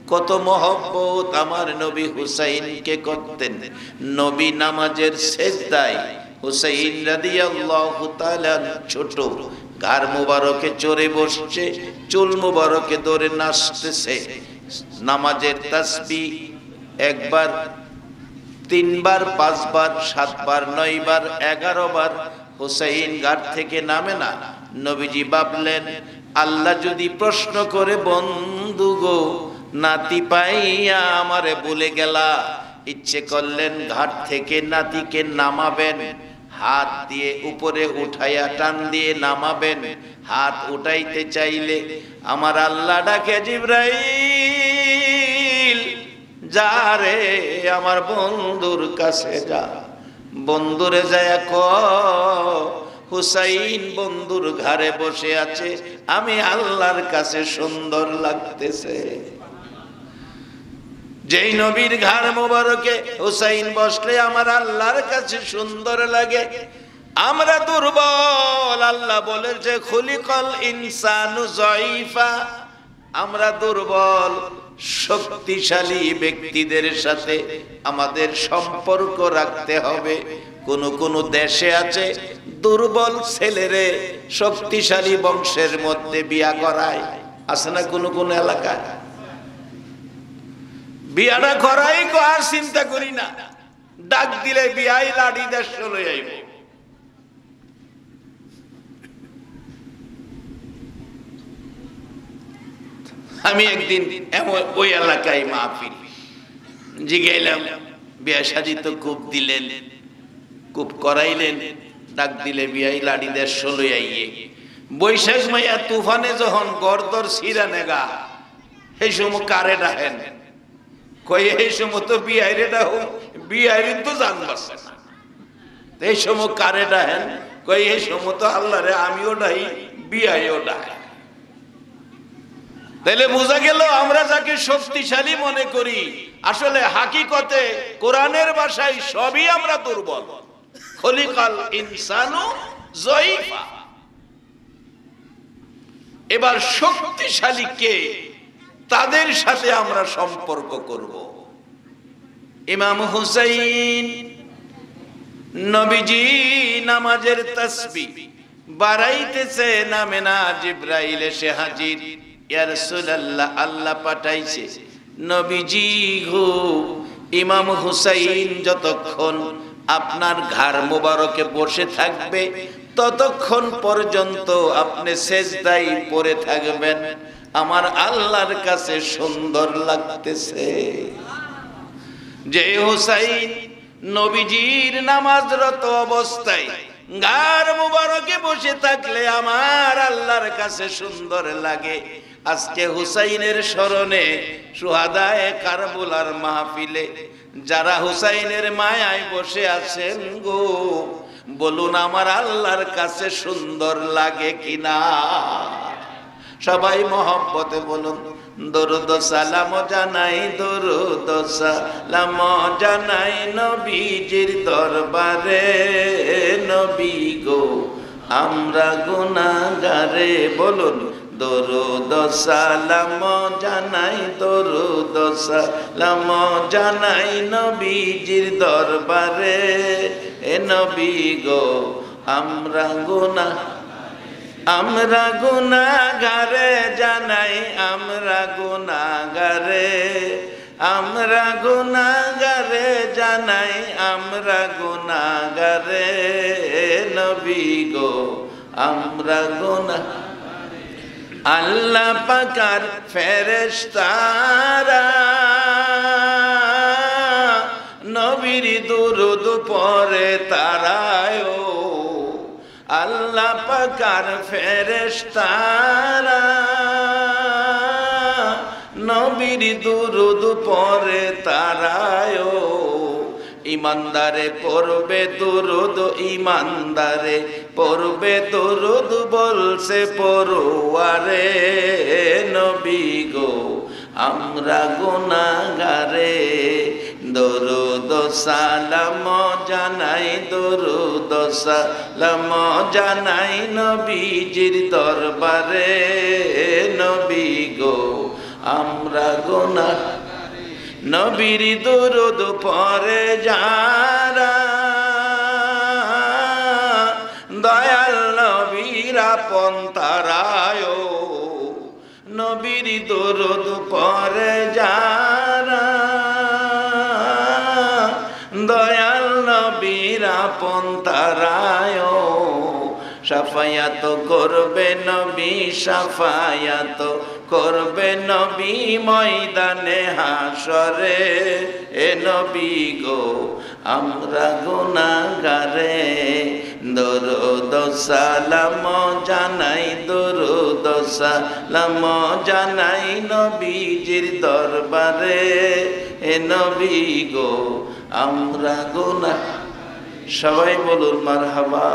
কত মহব্বত আমার নবী হুসাইনকে করতেন। নবী নামাজের সেজদায় হুসাইন রাদিয়াল্লাহু তাআলা ছোট ঘাড় মুবারকে চড়ে বসছে, চুল মুবারকে ধরে নাচতেছে। নামাজের তাসবিহ একবার, তিনবার, পাঁচবার, সাতবার, নয়বার, 11 বার হুসাইন ঘাট থেকে নামে না। নবীজি ভাবলেন, আল্লাহ যদি প্রশ্ন করে, বন্ধু গো নাতি পাইয়া আমারে ভুলে গেলা, ইচ্ছে করলেন ঘাট থেকে নাতিকে নামাবেন, হাত দিয়ে উপরে উঠাইয়া টান দিয়ে নামাবেন। হাত উঠাইতে চাইলে আমার আল্লাহ ডাকে, জিবরাইল যা রে আমার বন্ধুর কাছে যা। বন্ধুরে যায় হুসাইন বন্ধুর ঘাড়ে বসে আছে, আমি আল্লাহর কাছে সুন্দর লাগতেছে। যেই নবীর ঘাড় মোবারকে হুসাইন বসলে আমার আল্লাহর কাছে সুন্দর লাগে। আমরা দুর্বল, আল্লাহ বলে যে খুলিকাল ইনসানু যায়ীফা, আমরা দুর্বল। শক্তিশালী ব্যক্তিদের সাথে আমাদের সম্পর্ক রাখতে হবে। কোন কোন দেশে আছে দুর্বল ছেলেরে শক্তিশালী বংশের মধ্যে বিয়া করায়, আছে না কোন কোন এলাকায়? বিয়াটা করাই আর চিন্তা করি না, ডাক দিলে বিয়াই লাড়ি দেশ চলে যাইব। আমি একদিন ওই এলাকায় মাহফিল জিগাইলাম, বিয়া শাদী তো খুব দিলেন, খুব করাইলেন, ডাক দিলে বিয়াই লাড়ি দেশ চলে আইয়ে। বৈশাখ মাইয়া তুফানে যখন গর্দর ছিঁড়া নেগা, সেই সময় কারে ডাহেন? কয়ে এই সময় তো বিয়াইরে ডাহো, বিয়াইরে তো জানবাস না। এই সময় কারে ডাহেন? কয়ে এই সময় তো আল্লাহ রে আমিও ডাহি, বিয়াইও ডাহে। তাইলে বোঝা গেল আমরা যাকে শক্তিশালী মনে করি, আসলে হাকিকতে কোরআনের ভাষায় সবই আমরা দুর্বল। খলিকাল ইনসানু যায়ীফা। এবার শক্তিশালী কে, তাদের সাথে আমরা সম্পর্ক করব। ইমাম হুসাইন নবীজি নামাজের তাসবিহ বাড়াইতেছে, নামে না, জিবরাইল এসে হাজির। ইয়া রাসূলুল্লাহ, আল্লাহ পাঠাইছে নবীজি গো, ইমাম হুসাইন যতক্ষণ আপনার ঘাড় মোবারকে বসে থাকবে ততক্ষণ পর্যন্ত আপনি সেজদায় পড়ে থাকবেন। আমার আল্লাহর কাছে সুন্দর লাগতেছে। যে হুসাইন নবীজির নামাজরত অবস্থায় ঘাড় মুবারকে বসে থাকলে আমার আল্লাহর কাছে সুন্দর লাগে। আজকে হুসাইনের স্মরণে শুহাদায়ে কারবালার মাহফিলে যারা হুসাইনের মায়ায় বসে আছেন গো, বলুন আমার আল্লাহর কাছে সুন্দর লাগে কিনা? সবাই মহব্বতে বলুন, দরুদ সালাম জানাই, দরুদ সালাম জানাই নবীজির দরবারে। নবী গো আমরা গুনাহগারে, বলুন দরুদ সালাম জানাই, দরুদ সালাম জানাই নবীজির দরবারে। এ নবী গো আমরা গুনাহগারে জানাই, আমরা গুনাহগারে, আমরা গুনাহগারে জানাই, আমরা গুনাহগারে। নবী গো আমরা গুনাহগারে। আল্লাহ পাকের ফেরেশতারা নবীর দুরূদ পড়ে তারায়, আল্লাহ পাকের ফেরেশতারা নবীর দুরূদ পড়ে তারায়। ইমানদারে পড়বে দুরূদ, ইমানদারে পড়বে দুরূদ, বলছে পড়ুয়ারে। নবী গো আমরা গুনাহগারে, দরুদ সালাম জানাই, দরুদ সালাম জানাই নবীজির দরবারে। নবী গো আমরা গুনাহ নবীর দরুদ পড়ে যারা দয়াল নবীর আপন তারায় নবীর দরুদ পড়ে যারা দয়াল নবীর আপন তারায় শাফায়াত করবে নবী শাফায়াত করবে নবী ময়দানে হাসরে এ নবী গো আমরা গুনাহগারে দরুদ সালাম জানাই দরুদ সালাম জানাই নবীজির দরবারে এ নবী গো আমরা গুনাহ সবাই বলুন মারহাবা।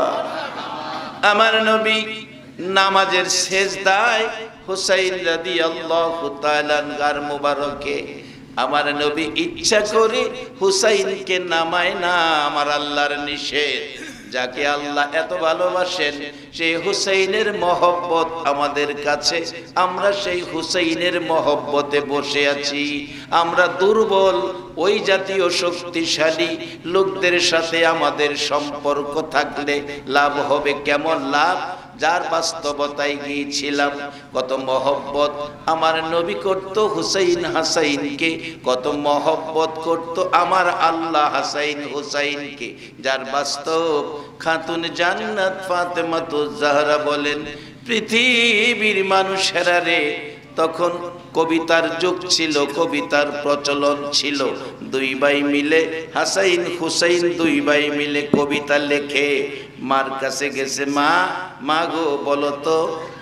আমার নবী নামাজের সেজদায় হুসাইন রাদিয়াল্লাহু তাআলা গার মুবারকে আমার নবী ইচ্ছা করে হুসাইনকে নামায় না, আমার আল্লাহর নিষেধ। যাকে আল্লাহ এত ভালোবাসেন সেই হুসাইনের মহব্বত আমাদের কাছে, আমরা সেই হুসাইনের মহব্বতে বসে আছি। আমরা দুর্বল, ওই জাতীয় শক্তিশালী লোকদের সাথে আমাদের সম্পর্ক থাকলে লাভ হবে কেমন লাভ? যার বাস্তবতায় গিয়েছিলাম, কত মহব্বত আমার নবী করত হুসাইন হাসাইনকে, কত মহব্বত করত আমার আল্লাহ হাসাইন হুসাইনকে। যার বাস্তব খাতুন জান্নাত ফাতেমাতুজ জাহরা বলেন, পৃথিবীর মানুষেরা রে, তখন কবিতার যুগ ছিল, কবিতার প্রচলন ছিল। দুই ভাই মিলে হাসাইন হুসাইন দুই ভাই মিলে কবিতা লেখে মার কাছে গেছে, মা গো বলো তো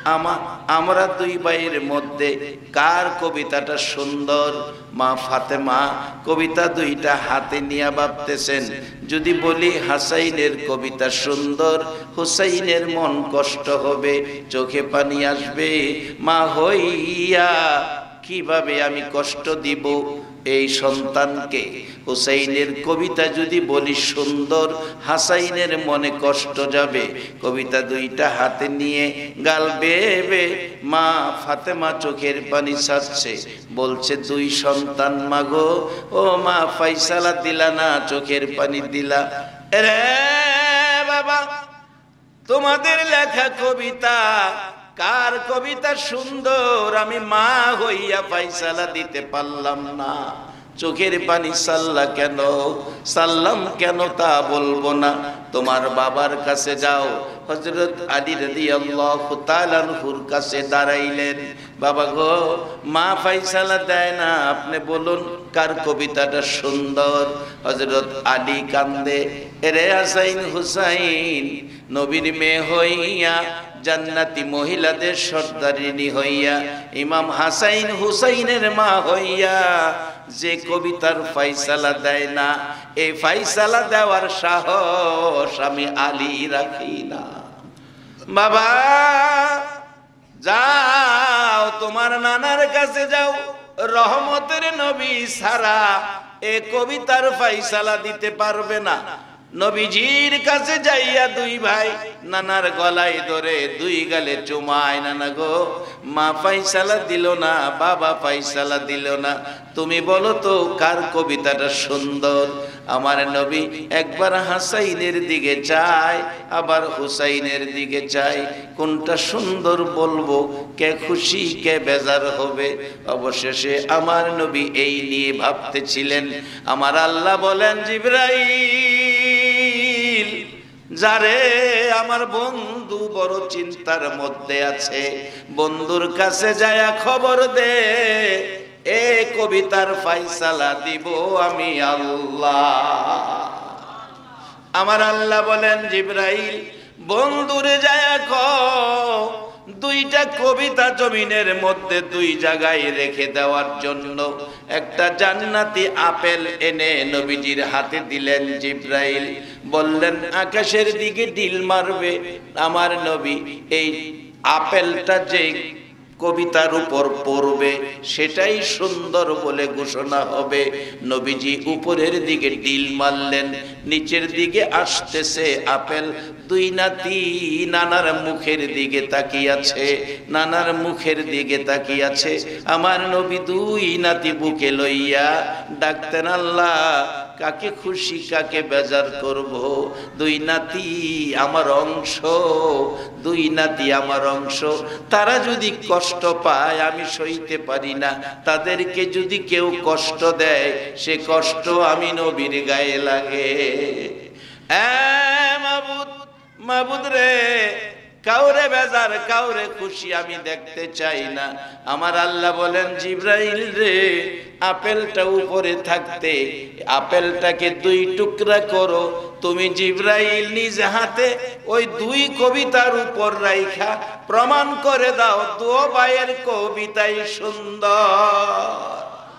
আমরা দুই ভাইয়ের মধ্যে কার কবিতাটা সুন্দর? মা ফাতেমা কবিতা দুইটা হাতে নিয়ে ভাবতেছেন, যদি বলি হাসাইনের কবিতা সুন্দর, হুসাইনের মন কষ্ট হবে, চোখে পানি আসবে। মা হইয়া কিভাবে আমি কষ্ট দিব এই সন্তানকে? হুসাইনের কবিতা যদি বলি সুন্দর, হাসাইনের মনে কষ্ট যাবে। কবিতা দুইটা হাতে নিয়ে গাল বেয়ে মা ফাতেমা চোখের পানি ছাড়ছে, বলছে, দুই সন্তান মাগো, ও মা ফাইসালা দিলা না, চোখের পানি দিলা। রে বাবা, তোমাদের লেখা কবিতা কার কবিতা সুন্দর আমি মা হইয়া ফাইসালা দিতে পারলাম না। চোখের পানি সাল্লাম কেন তা বলবো না। তোমার বাবার কাছে যাও। হযরত আলী রাদিয়াল্লাহু তাআলা আনহুর কাছে দাঁড়াইলেন, বাবা গো, মা ফাইসালা দেয় না, আপনি বলুন কার কবিতাটা সুন্দর। হযরত আলী কান্দে, এরে হাসাইন হুসাইন, নবীর মেয়ে হইয়া জান্নাতি মহিলাদের সর্দারিনী হইয়া, ইমাম হাসাইন হুসাইনের মা হইয়া যে কবিতার ফাইসালা দেয় না, এই ফাইসালা দেওয়ার সাহস আমি আলী রাখি না। বাবা যাও, তোমার নানার কাছে যাও, রহমতের নবী সারা এ কবিতার ফাইসালা দিতে পারবে না। নবীজির কাছে যাইয়া দুই ভাই নানার গলায় ধরে দুই গালে চুমায়, নানা গো, মা ফাইসালা দিল না, বাবা ফাইসালা দিল না, তুমি বলো তো কার কবিতাটা সুন্দর? আমার নবী একবার হাসাইনের দিকে চায়, আবার হুসাইনের দিকে চায়, কোনটা সুন্দর বলবো, কে খুশি কে বেজার হবে। অবশেষে আমার নবী এই নিয়ে ভাবতেছিলেন। আমার আল্লাহ বলেন, জিবরাইল, যারে আমার বন্ধু বড় চিন্তার মধ্যে আছে, বন্ধুর কাছে যায়া খবর দে, এ কবিতার ফাইসালা দিব আমি আল্লাহ। আমার আল্লাহ বলেন, জিবরাইল, বন্ধুরে যায়া কও দুইটা কবিতা জমিনের মধ্যে দুই জায়গায় রেখে দেওয়ার জন্য। একটা জান্নাতি আপেল এনে নবীজির হাতে দিলেন। জিবরাইল বললেন, আকাশের দিকে ঢিল মারবে। আমার নবী এই আপেলটা যে কবিতার উপর পড়বে, সেটাই সুন্দর বলে ঘোষণা হবে। নবীজি উপরের দিকে ডিল মারলেন, নিচের দিকে আসতেছে আপেল। দুই নাতি নানার মুখের দিকে তাকিয়ে আছে, নানার মুখের দিকে তাকিয়ে আছে। আমার নবী দুই নাতি বুকে লইয়া ডাকতেন, আল্লাহ কাকে খুশি কাকে বেজার করব, দুই নাতি আমার অংশ, দুই নাতি আমার অংশ। তারা যদি কষ্ট পায় আমি সইতে পারি না, তাদেরকে যদি কেউ কষ্ট দেয় সে কষ্ট আমি নবীর গায়ে লাগে। মাবুদ, মাবুদ রে, কাউরে বেজার কাউরে খুশি আমি দেখতে চাই না। আমার আল্লাহ বলেন, জিব্রাইল রে, আপেলটা উপরে থাকতে আপেলটাকে দুই টুকরা করো। তুমি জিব্রাইল নিজ হাতে ওই দুই কবিতার উপর রাইখা প্রমাণ করে দাও দু ভাইয়ের কবিতাই সুন্দর।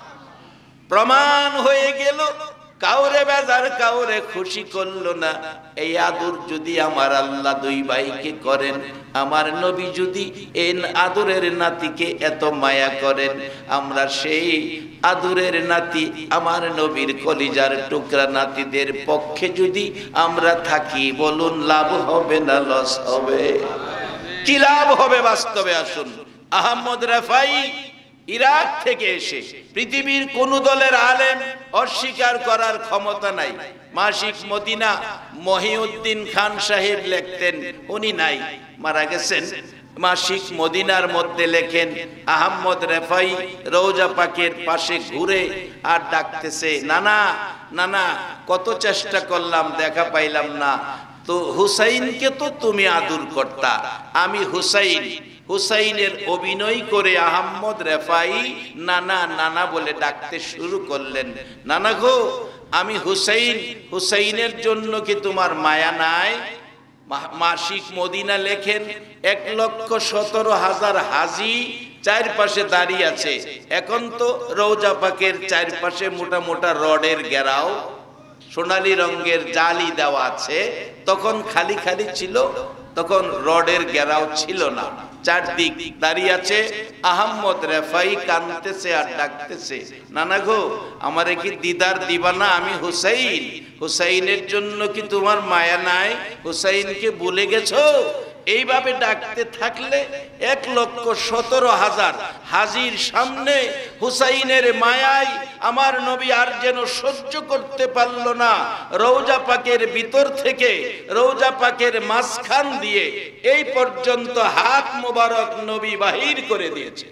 প্রমাণ হয়ে গেল, কাউরে বেজার কাউরে খুশি করলো না। এই আদর যদি আমার আল্লাহ দুই ভাইকে করেন, আমার নবী যদি এই আদরের নাতিকে এত মায়া করেন, আমরা সেই আদরের নাতি আমার নবীর কলিজার টুকরা নাতিদের পক্ষে যদি আমরা থাকি, বলুন লাভ হবে না লস হবে? কি লাভ হবে বাস্তবে? আসুন, আহমদ রেফাই ইরাক থেকে এসে, পৃথিবীর কোন দলের আলেম অস্বীকার করার ক্ষমতা নাই। মাসিক মদিনা মহিউদ্দিন খান সাহেব লিখতেন, উনি নাই, মারা গেছেন। মাসিক মদিনার মধ্যে লেখেন, আহমদ রেফাই রওজা পাকের পাশে ঘুরে আর ডাকতেছে, নানা নানা, কত চেষ্টা করলাম দেখা পাইলাম না, তো হুসাইনকে তো তুমি আদর করতা, আমি হুসাইন। হুসাইনের অভিনয় করে আহমদ রেফাই নানা নানা বলে ডাকতে শুরু করলেন। নানা গো, আমি হুসাইন, হুসাইনের জন্য কি তোমার মায়া নাই? মাসিক মদিনা লেখেন, 1,17,000 হাজি চারপাশে দাঁড়িয়ে আছে। এখন তো রওজা পাকের চারপাশে মোটা মোটা রডের ঘেরাও, সোনালী রঙের জালি দেওয়া আছে। তখন খালি খালি ছিল, তখন রডের ঘেরাও ছিল না। চারদিক দাঁড়িয়ে আছে। আহমদ রেফাই কাঁদতেছে আর ডাকতেছে, নানা গো, আমারে কি দিদার দিবা না? আমি হুসাইন, হুসাইনের জন্য কি তোমার মায়া নাই? হুসাইনকে ভুলে গেছো? এইভাবে ডাকতে থাকলে 1,17,000 হাজির সামনে হুসাইনের মায়ায় আমার নবী আর যেন সহ্য করতে পারল না। রওজা পাকের ভিতর থেকে, রওজা পাকের মাঝখান দিয়ে এই পর্যন্ত হাত মোবারক নবী বাহির করে দিয়েছে।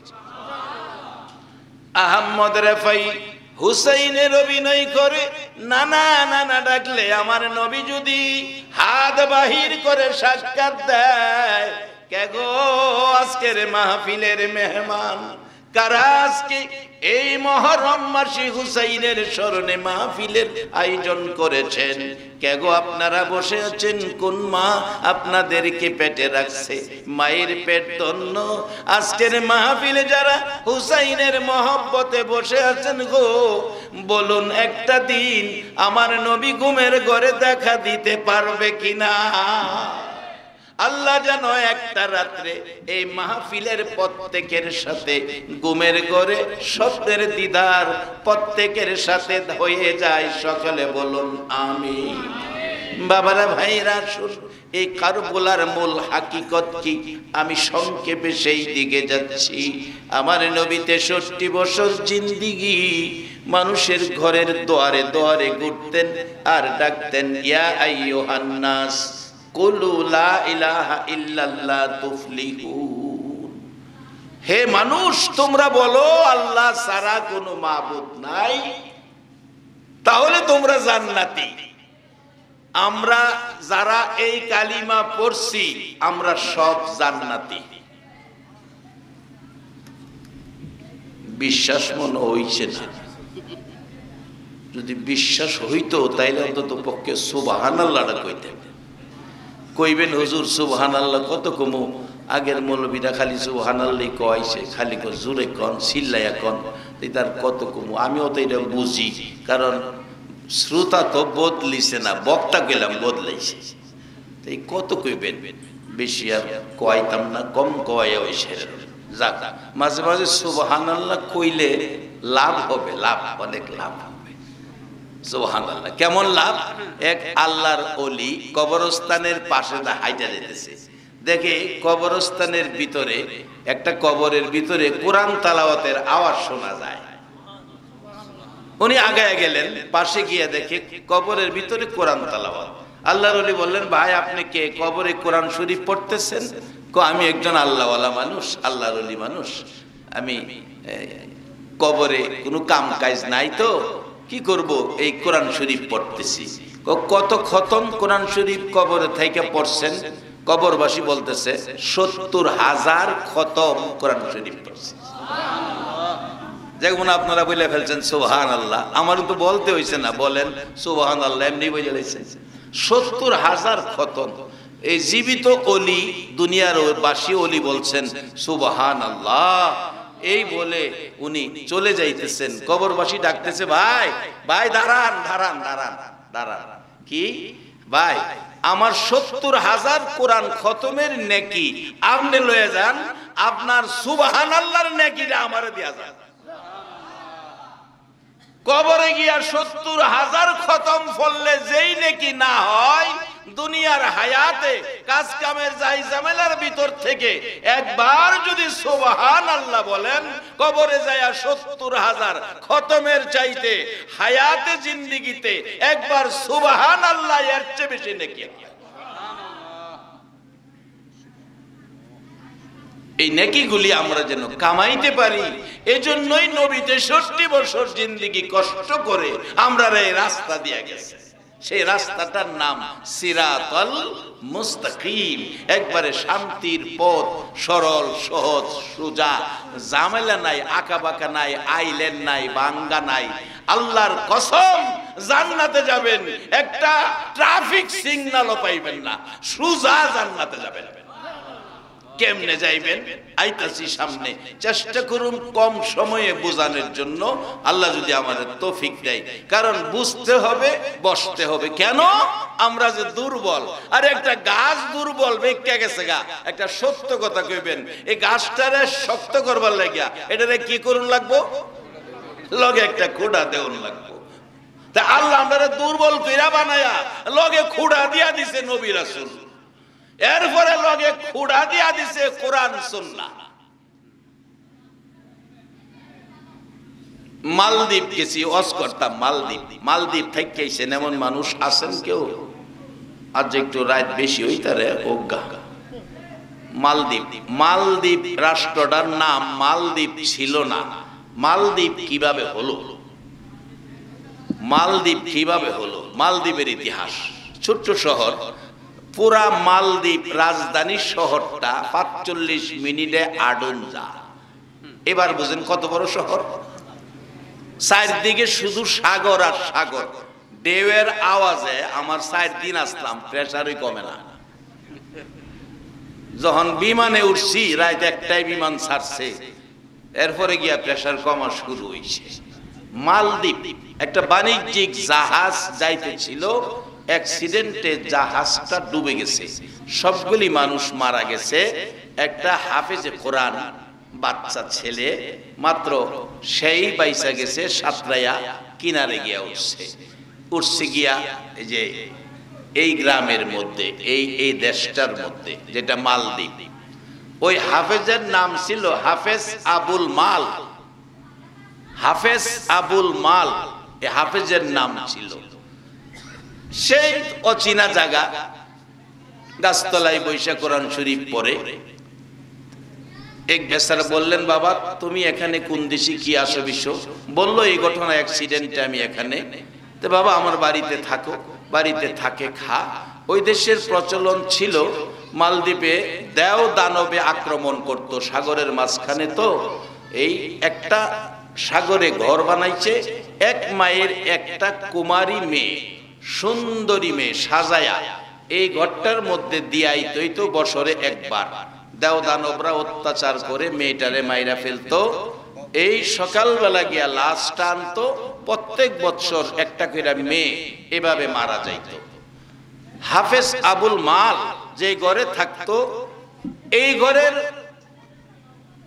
আহমদ রেফাই হুসাইনের অভিনয় করে নানা নানা ডাকলে আমার নবী যদি হাত বাহির করে সাক্ষাৎ দেয়, কে গো আজকের মাহফিলের মেহমান কারা আজকে এই মহরম মাসে হুসাইনের স্মরণে মাহফিলের আয়োজন করেছেন? কে গো আপনারা বসে আছেন? কোন মা আপনাদেরকে পেটে রাখছে? মায়ের পেট ধন্য। আজকের মাহফিলে যারা হুসাইনের মহব্বতে বসে আছেন গো, বলুন একটা দিন আমার নবী ঘুমের ঘরে দেখা দিতে পারবে কিনা? আল্লাহ যেন একটা রাত্রে এই মাহফিলের প্রত্যেকের সাথে ঘুমের ঘরে স্বপ্নের দিদার প্রত্যেকের সাথে হয়ে যায়। সকলে বলুন আমিন। বাবারা, ভাইরা, শুন, এই কারবালার মূল হাকিকত কি? আমি সংক্ষেপে সেই দিকে যাচ্ছি। আমার নবী 63 বছর জিন্দিগি মানুষের ঘরের দুয়ারে দুয়ারে ঘুরতেন আর ডাকতেন, ইয়া আইয়ুহান নাস কুলু লা ইলাহা ইল্লাল্লাহ তুফলিহুন। হে মানুষ, তোমরা বলো আল্লাহ ছাড়া কোনো মাবুদ নাই, তাহলে তোমরা জান্নাতি। আমরা যারা এই কালিমা পড়ছি আমরা সব জান্নাতি। বিশ্বাস মনে হইছে না? যদি বিশ্বাস হইতো তাইলে অন্তত পক্ষে সুবহানাল্লাহটা কইতেন। কইবেন হুজুর সুবহানাল্লাহ কত কমু? আগের মৌলবীরা খালি সুবহানাল্লাহ কইছে, খালি জোরে কন, চিল্লাইয়া কন, তার কত কমু? আমিও তো এটা বুঝি, কারণ শ্রোতা তো বদলিছে না, বক্তা গেলাম বদলাইছে। এই কত কইবেন? বেশি আর কয়তাম না, কম কয় ওই সেরে। যাক, মাঝে মাঝে সুবহানাল্লাহ কইলে লাভ হবে, লাভ, অনেক লাভ হবে। সুবহানাল্লাহ। কেমন লাভ? এক আল্লাহর ওলি কবরস্থানের পাশে হাইটা যেতেছে, দেখে কবরস্থানের ভিতরে একটা কবরের ভিতরে কোরআন তেলাওয়াতের আওয়াজ শোনা যায়। উনি আগায় গেলেন, পাশে গিয়ে দেখে কবরের ভিতরে কোরআন তেলাওয়াত। আল্লাহর ওলি বললেন, ভাই আপনি কে? কবরে কোরআন শরীফ পড়তেছেন? আমি একজন আল্লাহওয়ালা মানুষ, আল্লাহর ওলি মানুষ, আমি কবরে কোনো কাম কাজ নাই তো কি করব, এই কোরআন শরীফ পড়তেছি। কত খতম কোরআন শরীফ কবরে থেকে পড়ছেন? কবরবাসী বলতেছে ৭০,০০০ খতম কোরআন শরীফ পড়ছে। যেমন আপনারা বলে ফেলছেন সুবহানাল্লাহ, আমারও তো বলতে হইছে না, বলেন সুবহানাল্লাহ, এমনি বলে লাইছেন। ৭০,০০০ খতম। এই জীবিত ওলি, দুনিয়ার বাসী ওলি বলছেন সুবহানাল্লাহ। এই বলে উনি চলে যাইতেছেন, কবরবাসী ডাকতেছে, ভাই ভাই দাঁড়ান দাঁড়ান দাঁড়ান দাঁড়ান। কি ভাই? আমার ৭০,০০০ কোরআন খতমের নেকি আপনি লয়ে যান, আপনার সুবহানাল্লাহর নেকিটা আমারে দিয়া যান। কবরে গিয়া ৭০,০০০ খতম পড়লে যেই নেকি না হয়, দুনিয়ার হায়াতে কাজ কামের যাই ঝামেলার ভিতর থেকে একবার যদি সুবহানাল্লাহ বলেন, কবরে যায়া ৭০,০০০ খতমের চাইতে হায়াতে জিন্দেগিতে একবার সুবহানাল্লাহ এর চেয়ে বেশি নেকি। এই নেকিগুলি আমরা যেন কামাইতে পারি, এজন্যই নবী ৬৩ বছর জিন্দেগি কষ্ট করে আমরা এই রাস্তা দিয়ে গেছে। সেই রাস্তাটার নাম সিরাতাল মুস্তাকিম, একবারে শান্তির পথ, সরল সহজ সোজা, ঝামেলা নাই, আঁকাবাঁকা নাই, আইলেন নাই, বাঙ্গা নাই। আল্লাহর কসম, জান্নাতে যাবেন একটা ট্রাফিক সিগন্যালও পাইবেন না, সোজা জান্নাতে যাবেন। কেমনে যাইবেন? আইতাছি সামনে, চেষ্টা করুন কম সময়ে বোঝানোর জন্য, আল্লাহ যদি আমাদের তৌফিক দেয়। কারণ বুঝতে হবে, বসতে হবে। কেন? আমরা যে দুর্বল, আর একটা গাছ দুর্বল বেঁকে গেছে গা, একটা সত্য কথা কইবেন, এই গাছটারে শক্ত করবার লাগিয়া এটারে কি করুন লাগবো? লগে একটা খুঁড়া দেউন লাগবো। তা আল্লাহ আমরা দুর্বল কইরা বানায়া লগে খুঁড়া দিয়া দিছে নবী রাসূল, এরপরে লগে খুঁড়া দিয়া দিছে কোরআন সুন্নাহ। মালদ্বীপ গেছি, ওয়াজ করতাম। মালদ্বীপ থেকে এসেন এমন মানুষ আছেন কেউ? আজ একটু রাত বেশি হইতারে অজ্ঞা। মালদ্বীপ রাষ্ট্রটার নাম মালদ্বীপ ছিল না। মালদ্বীপ কিভাবে হলো? মালদ্বীপের ইতিহাস। ছোট্ট শহর, পুরা মালদ্বীপ রাজধানী শহরটা ৪৫ মিনিটে আডুনজা। এবার বুঝেন কত বড় শহর। চারদিকে শুধু সাগর আর সাগর। ঢেউয়ের আওয়াজে আমার ৪ দিন আসলাম, প্রেসারই কমে না। যখন বিমানে উঠছি, রাত ১টায় বিমান ছাড়ছে, এরপরে গিয়া প্রেসার কমা শুরু হয়েছে। মালদ্বীপ একটা বাণিজ্যিক জাহাজ যাইতেছিল, অ্যাক্সিডেন্টে জাহাজটা ডুবে গেছে, সবগুলি মানুষ মারা গেছে। একটা হাফেজে কোরআন বাচ্চা ছেলে মাত্র, সেই বাইসা গেছে, সাতরাইয়া কিনারে গিয়া উঠছে গিয়া এই যে এই গ্রামের মধ্যে, এই দেশটার মধ্যে যেটা মালদ্বীপ। ওই হাফেজের নাম ছিল হাফেজ আবুল মাল। এই হাফেজের নাম ছিল। সেই অচেনা জায়গা, গাছতলায় বৈশা কোরআন শরীফ পড়ে। এক বেচারা বললেন, বাবা তুমি এখানে কোন দেশে, কি আসো বিষয়? বললো এই ঘটনা, অ্যাক্সিডেন্টে আমি এখানে। তো বাবা আমার বাড়িতে থাকো, বাড়িতে থাকে খা। ওই দেশের প্রচলন ছিল মালদ্বীপে দেও দানবে আক্রমণ করত, সাগরের মাঝখানে তো। এই একটা সাগরে ঘর বানাইছে, ১ মায়ের একটা কুমারী মেয়ে, সুন্দরী মেয়ে সাজায়া এই ঘরটার মধ্যে দিয়াইতই তো বছরে একবার। দেও দানবরা অত্যাচার করে মেয়েটারে মাইরা ফেলতো। এই সকালবেলা গিয়া লাশ টানতো, প্রত্যেক বছর একটা করে মেয়ে এভাবে মারা যাইত। হাফেজ আবুল মাল যে ঘরে থাকতো, এই ঘরের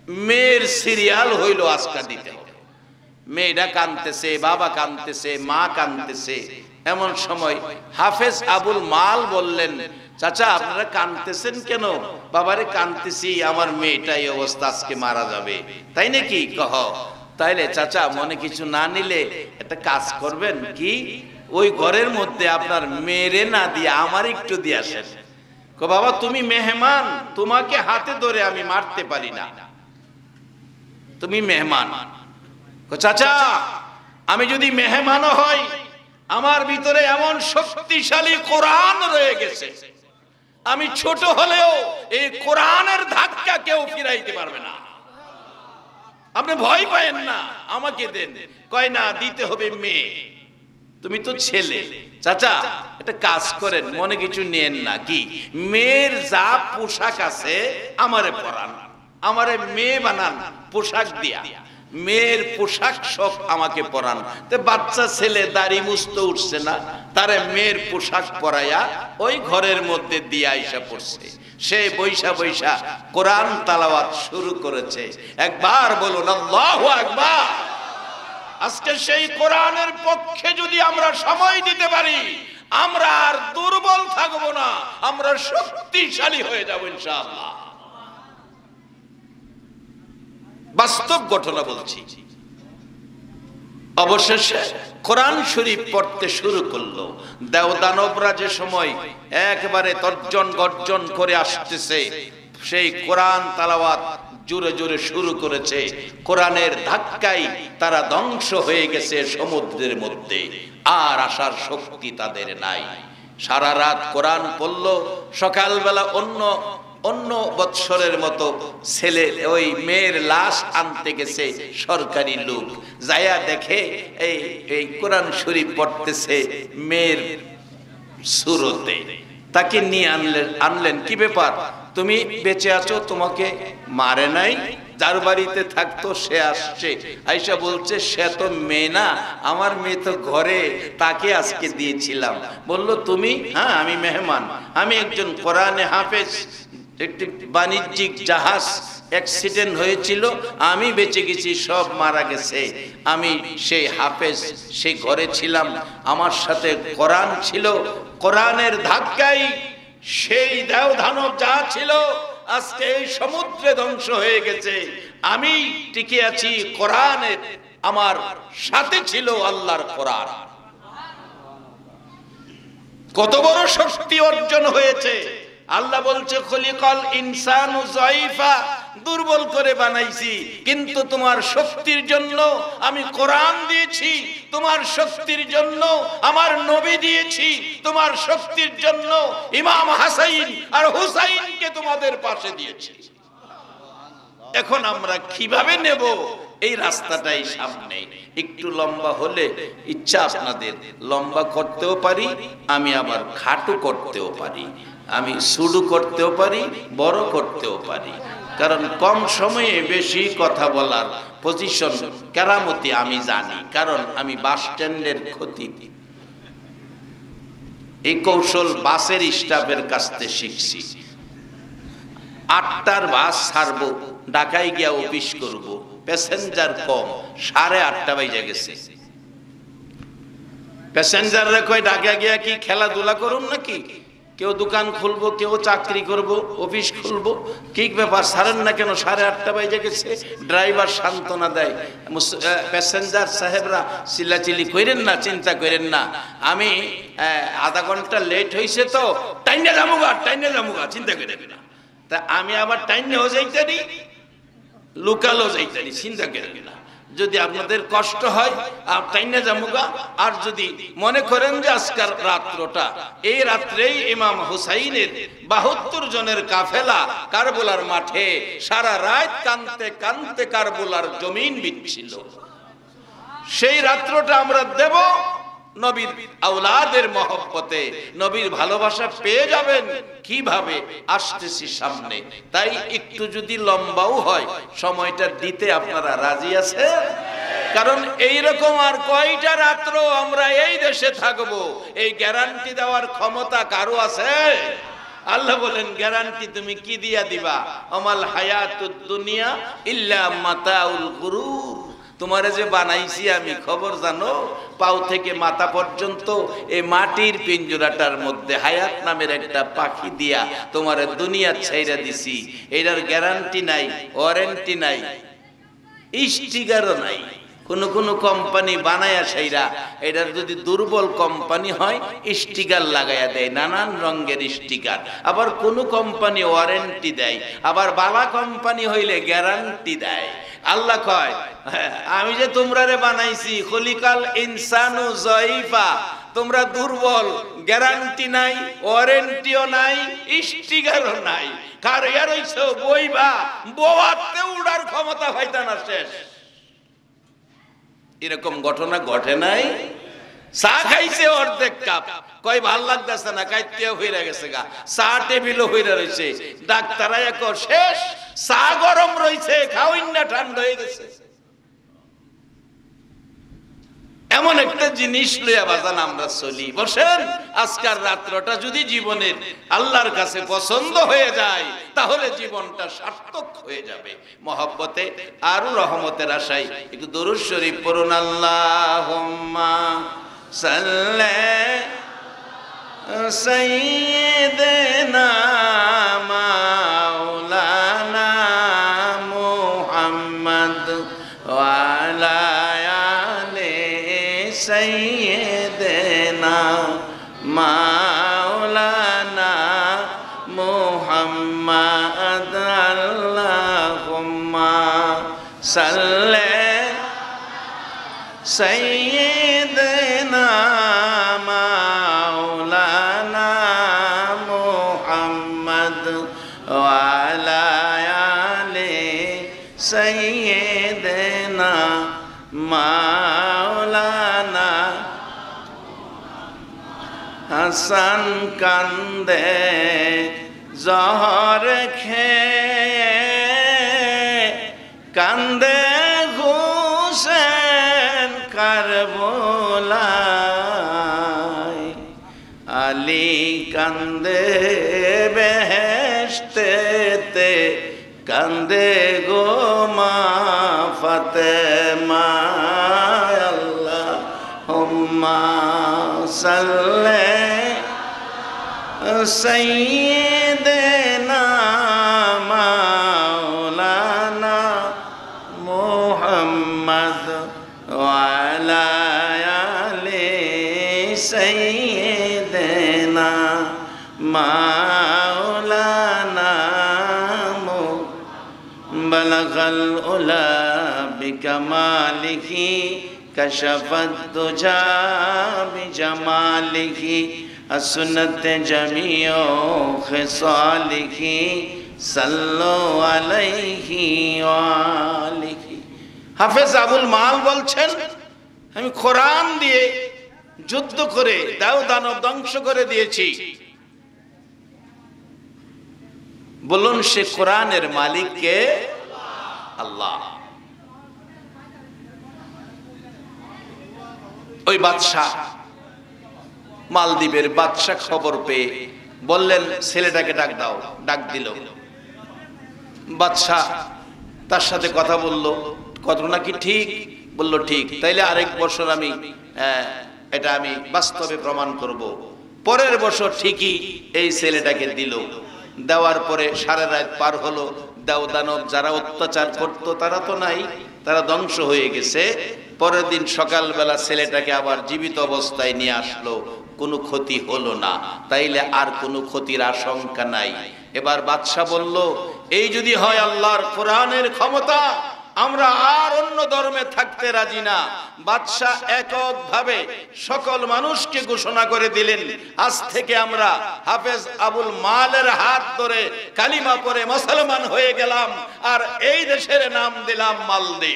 মেয়ের সিরিয়াল হইল আজকা দিতে হবে। মেয়েটা কাঁদতেছে, বাবা কাঁদতেছে, মা কাঁদতেছে। এমন সময় হাফেজ আবুল মাল বললেন, চাচা আপনারা কাঁদতেছেন কেন? বাবারে কাঁদতেছি, আমার মেয়েটা এই অবস্থা, আজকে মারা যাবে। তাই নাকি? কহ তাইলে চাচা মনে কিছু না নিলে একটা কাজ করবেন কি, ওই ঘরের মধ্যে আপনার মেয়েরে না দিয়ে আমার একটু দিয়ে আসেন। বাবা তুমি মেহমান, তোমাকে হাতে ধরে আমি মারতে পারি না, তুমি মেহমান। চাচা আমি যদি মেহমানও হই, আমার ভিতরে এমন শক্তিশালী কোরআন রয়ে গেছে, আমি ছোট হলেও এই কোরআনের ধাক্কা কেউ ফিরাইতে পারবে না। আপনি ভয় পায়েন না, আমাকে দেন। কয় না, দিতে হবে মেয়ে, তুমি তো ছেলে। চাচা একটা কাজ করেন, মনে কিছু নিয়েন না। কি? মেয়ের যা পোশাক আছে আমারে পরান, আমারে মেয়ে বানান পোশাক দিয়া, মেয়ের পোশাক সব আমাকে পরান। তো বাচ্চা ছেলে দাড়ি মুছতে উঠছে না, তারে মেয়ের পোশাক পরাইয়া ওই ঘরের মধ্যে দিয়া আইসা পড়ছে। সে বৈশা বৈশা কোরআন তালাওয়াত শুরু করেছে। একবার বলুন আল্লাহু আকবার। আজকে সেই কোরআনের পক্ষে যদি আমরা সময় দিতে পারি, আমরা আর দুর্বল থাকবো না, আমরা শক্তিশালী হয়ে যাব ইনশাআল্লাহ। বাস্তব ঘটনা বলছি। অবশেষে কোরআন শরীফ পড়তে শুরু করলো। দেবদানবরা যে সময় একবারে তর্জন গর্জন করে আসতেছে, সেই কোরআন তালাওয়াত জোরে জোরে শুরু করেছে। কোরআনের ধাক্কায় তারা ধ্বংস হয়ে গেছে সমুদ্রের মধ্যে, আর আসার শক্তি তাদের নাই। সারা রাত কোরআন পড়লো। সকালবেলা অন্য বৎসরের মতো ছেলে ওই মেয়ের লাশ আনতে গেছে সরকারি লোক, যায়া দেখে এই কোরআন শরীফ পড়তেছে মেয়ের সুরতে। তাকে নিয়ে আনলেন। কি ব্যাপার, তুমি বেঁচে আছো, তোমাকে মারে নাই? যার বাড়িতে থাকতো সে আসছে, আইসা বলছে সে তো মেয়ে না, আমার মেয়ে তো ঘরে, তাকে আজকে দিয়েছিলাম। বলল তুমি? হ্যাঁ আমি মেহমান, আমি একজন কোরআনে হাফেজ। একটি বাণিজ্যিক জাহাজ অ্যাক্সিডেন্ট হয়েছিল, আমি বেঁচে গেছি, সব মারা গেছে। আমি সেই হাফেজ, সেই ঘরে ছিলাম, আমার সাথে কোরআন ছিল। কোরআনের ধাক্কায় সেই দেবদানব যা ছিল আজকে এই সমুদ্রে ধ্বংস হয়ে গেছে। আমি টিকে আছি কোরআনের, আমার সাথে ছিল আল্লাহর কোরআন। কত বড় শক্তি অর্জন হয়েছে! আল্লাহ বলছে খলিকাল ইনসানু যায়ফা, দুর্বল করে বানাইছি, কিন্তু তোমার শক্তির জন্য আমি কোরআন দিয়েছি, তোমার শক্তির জন্য আমার নবী দিয়েছি, তোমার শক্তির জন্য ইমাম হাসাইন আর হুসাইনকে তোমাদের পাশে দিয়েছি। এখন আমরা কিভাবে নেব এই রাস্তাটাই সামনে। একটু লম্বা হলে ইচ্ছা আপনাদের লম্বা করতেও পারি, আমি আবার খাটু করতেও পারি, আমি সুডু করতেও পারি, বড় করতেও পারি। কারণ কম সময়ে বেশি কথা বলার পজিশন কেরামতি আমি জানি, কারণ আমি বাস স্ট্যান্ডের খতিব। এই কৌশল বাসের স্টাফের কাছ থেকে শিখছি। 8টার বাস ছাড়বো, ঢাকায় গিয়া অফিস করব, প্যাসেঞ্জার কম, 8:30 বাজে গেছে। প্যাসেঞ্জাররা কয় ঢাকা গিয়া কি খেলাধুলা করুন নাকি? কেউ দোকান খুলবো, কেউ চাকরি করব, অফিস খুলবো, কি ব্যাপার ছাড়েন না কেন? 8:30 বাজে গেছে। ড্রাইভার সান্ত্বনা দেয়, প্যাসেঞ্জার সাহেবরা চিল্লাচিল্লি করেন না, চিন্তা করেন না, আমি আধা ঘন্টা লেট হয়েছে তো টাইনে যামুগা, চিন্তা করেন না। তা আমি আবার টাইনেও যাইতারি, লোকালও যাইতারি, চিন্তা করেন না। যদি আপনাদের কষ্ট হয় টাইনে যামুগা, আর যদি মনে করেন যে আজকের রাত্রটা, এই রাত্রেই ইমাম হুসাইনের 72 জনের কাফেলা কারবালার মাঠে সারা রাত কাঁদতে কাঁদতে কারবালার জমিন বিচ্ছিল, সেই রাত্রটা আমরা দেব নবীর আওলাদের মহব্বতে। নবীর ভালোবাসা পেয়ে যাবেন কিভাবে? আসতেছি সামনে। তাই একটু যদি লম্বাও হয় সময়টা দিতে আপনারা রাজি আছেন? কারণ এইরকম আর কয়টা রাত্র আমরা এই দেশে থাকবো, এই গ্যারান্টি দেওয়ার ক্ষমতা কারো আছে? আল্লাহ বলেন গ্যারান্টি তুমি কি দিয়া দিবা? আমাল হায়াতুদ দুনিয়া ইল্লা মাতাউল গুরুর। তোমারে যে বানাইছি আমি, খবর জানো? পাও থেকে মাথা পর্যন্ত এই মাটির পিঞ্জরাটার মধ্যে হায়াত নামের একটা পাখি দিয়া তোমারে দুনিয়া ছাইরা দিছি। এটার গ্যারান্টি নাই, ওয়ারেন্টি নাই, স্টিকারও নাই। কোন কোম্পানি বানায়া ছাইরা এটার যদি দুর্বল কোম্পানি হয় স্টিকার লাগাইয়া দেয়, নানান রঙের স্টিকার। আবার কোন কোম্পানি ওয়ারেন্টি দেয়, আবার বালা কোম্পানি হইলে গ্যারান্টি দেয়। আল্লাহ কয় আমি যে তোমরারে বানাইছি খলিকাল ইনসানু যায়ফা, তোমরা দুর্বল, গ্যারান্টি নাই, ওয়ারেন্টিও নাই, স্টিকারও নাই। কার ইয়ার হইছো বইবা, বোয়াতে উড়ার ক্ষমতা হইতা না শেষ। এরকম ঘটনা ঘটে নাই? চা খাইছে অর্ধেক কাপ, কই ভাল লাগতেছে না, কাইতে হইরা গেছে গা, চা টেবিলও হইরা রইছে। ডাক্তার এক শেষ, চা গরম রইছে, খাওইন না, ঠান্ডা হয়ে গেছে। এমন একটা জিনিস লইয়া বাজান আমরা চলি। বসেন, আজকের রাত্রটা যদি জীবনের আল্লাহর কাছে পছন্দ হয়ে যায় তাহলে জীবনটা সার্থক হয়ে যাবে। মহব্বতে আর রহমতের আশায় একটু দরুদ শরীফ পড়ুন। আল্লাহুম্মা সাল্লি সাইয়্যিদিনা মাওলানা মুহাম্মদ ওয়া আলা সাইয়্যিদিনা মাওলানা মুহাম্মদ আল্লাহুম্মা সাল্লি সাইয়্যিদিনা মাওলানা মুহাম্মদ ওয়া আলা আলি সাইয়্যিদিনা মাওলানা। হাসান কান্দে জহর খেয়ে, কান্দে হুসেন কারবালায়, আলী কান্দে বেহেশতেতে, কান্দে গো মা ফাতেমা। আল্লাহুম্মা সাল্লি সাইয়্যিদিনা মাওলানা মুহাম্মদ ওয়া আলা আলি সাইয়্যিদিনা মাওলানা। বালাগাল উলা বিকামালিহি কশফত দুজা বিজামালিহি আসনত জামিউ খিসালিহি সাল্লু আলাইহি ওয়া আলিহি। হাফেজ আবুল মাল বলছেন, আমি কোরআন দিয়ে যুদ্ধ করে দাও দানব ধ্বংস করে দিয়েছি। বলুন সে কোরআনের মালিক কে? আল্লাহ। ওই বাদশাহ, মালদ্বীপের বাদশাহ খবর পেয়ে বললেন ছেলেটাকে ডাক দাও। ডাক দিল। বাদশাহ তার সাথে কথা বলল, ঘটনা কি ঠিক? বলল ঠিক। তাইলে আরেক বছর আমি এটা আমি বাস্তবে প্রমাণ করব। পরের বছর ঠিকই এই ছেলেটাকে দিল। দেওয়ার পরে সারা রাত পার হলো। দাও দানব যারা অত্যাচার করতো তারা তো নাই, তারা ধ্বংস হয়ে গেছে। পরের দিন সকালবেলা ছেলেটাকে আবার জীবিত অবস্থায় নিয়ে আসলো, কোনো ক্ষতি হলো না। তাইলে আর কোনো ক্ষতির আশঙ্কা নাই। এবার বাদশাহ বলল, এই যদি হয় আল্লাহর কোরআনের ক্ষমতা, আমরা আর অন্য ধর্মে থাকতে রাজি না। বাদশাহ এককভাবে সকল মানুষকে ঘোষণা করে দিলেন, আজ থেকে আমরা হাফেজ আবুল মালের হাত ধরে কালিমা পড়ে মুসলমান হয়ে গেলাম, আর এই দেশের নাম দিলাম মালদ্বীপ।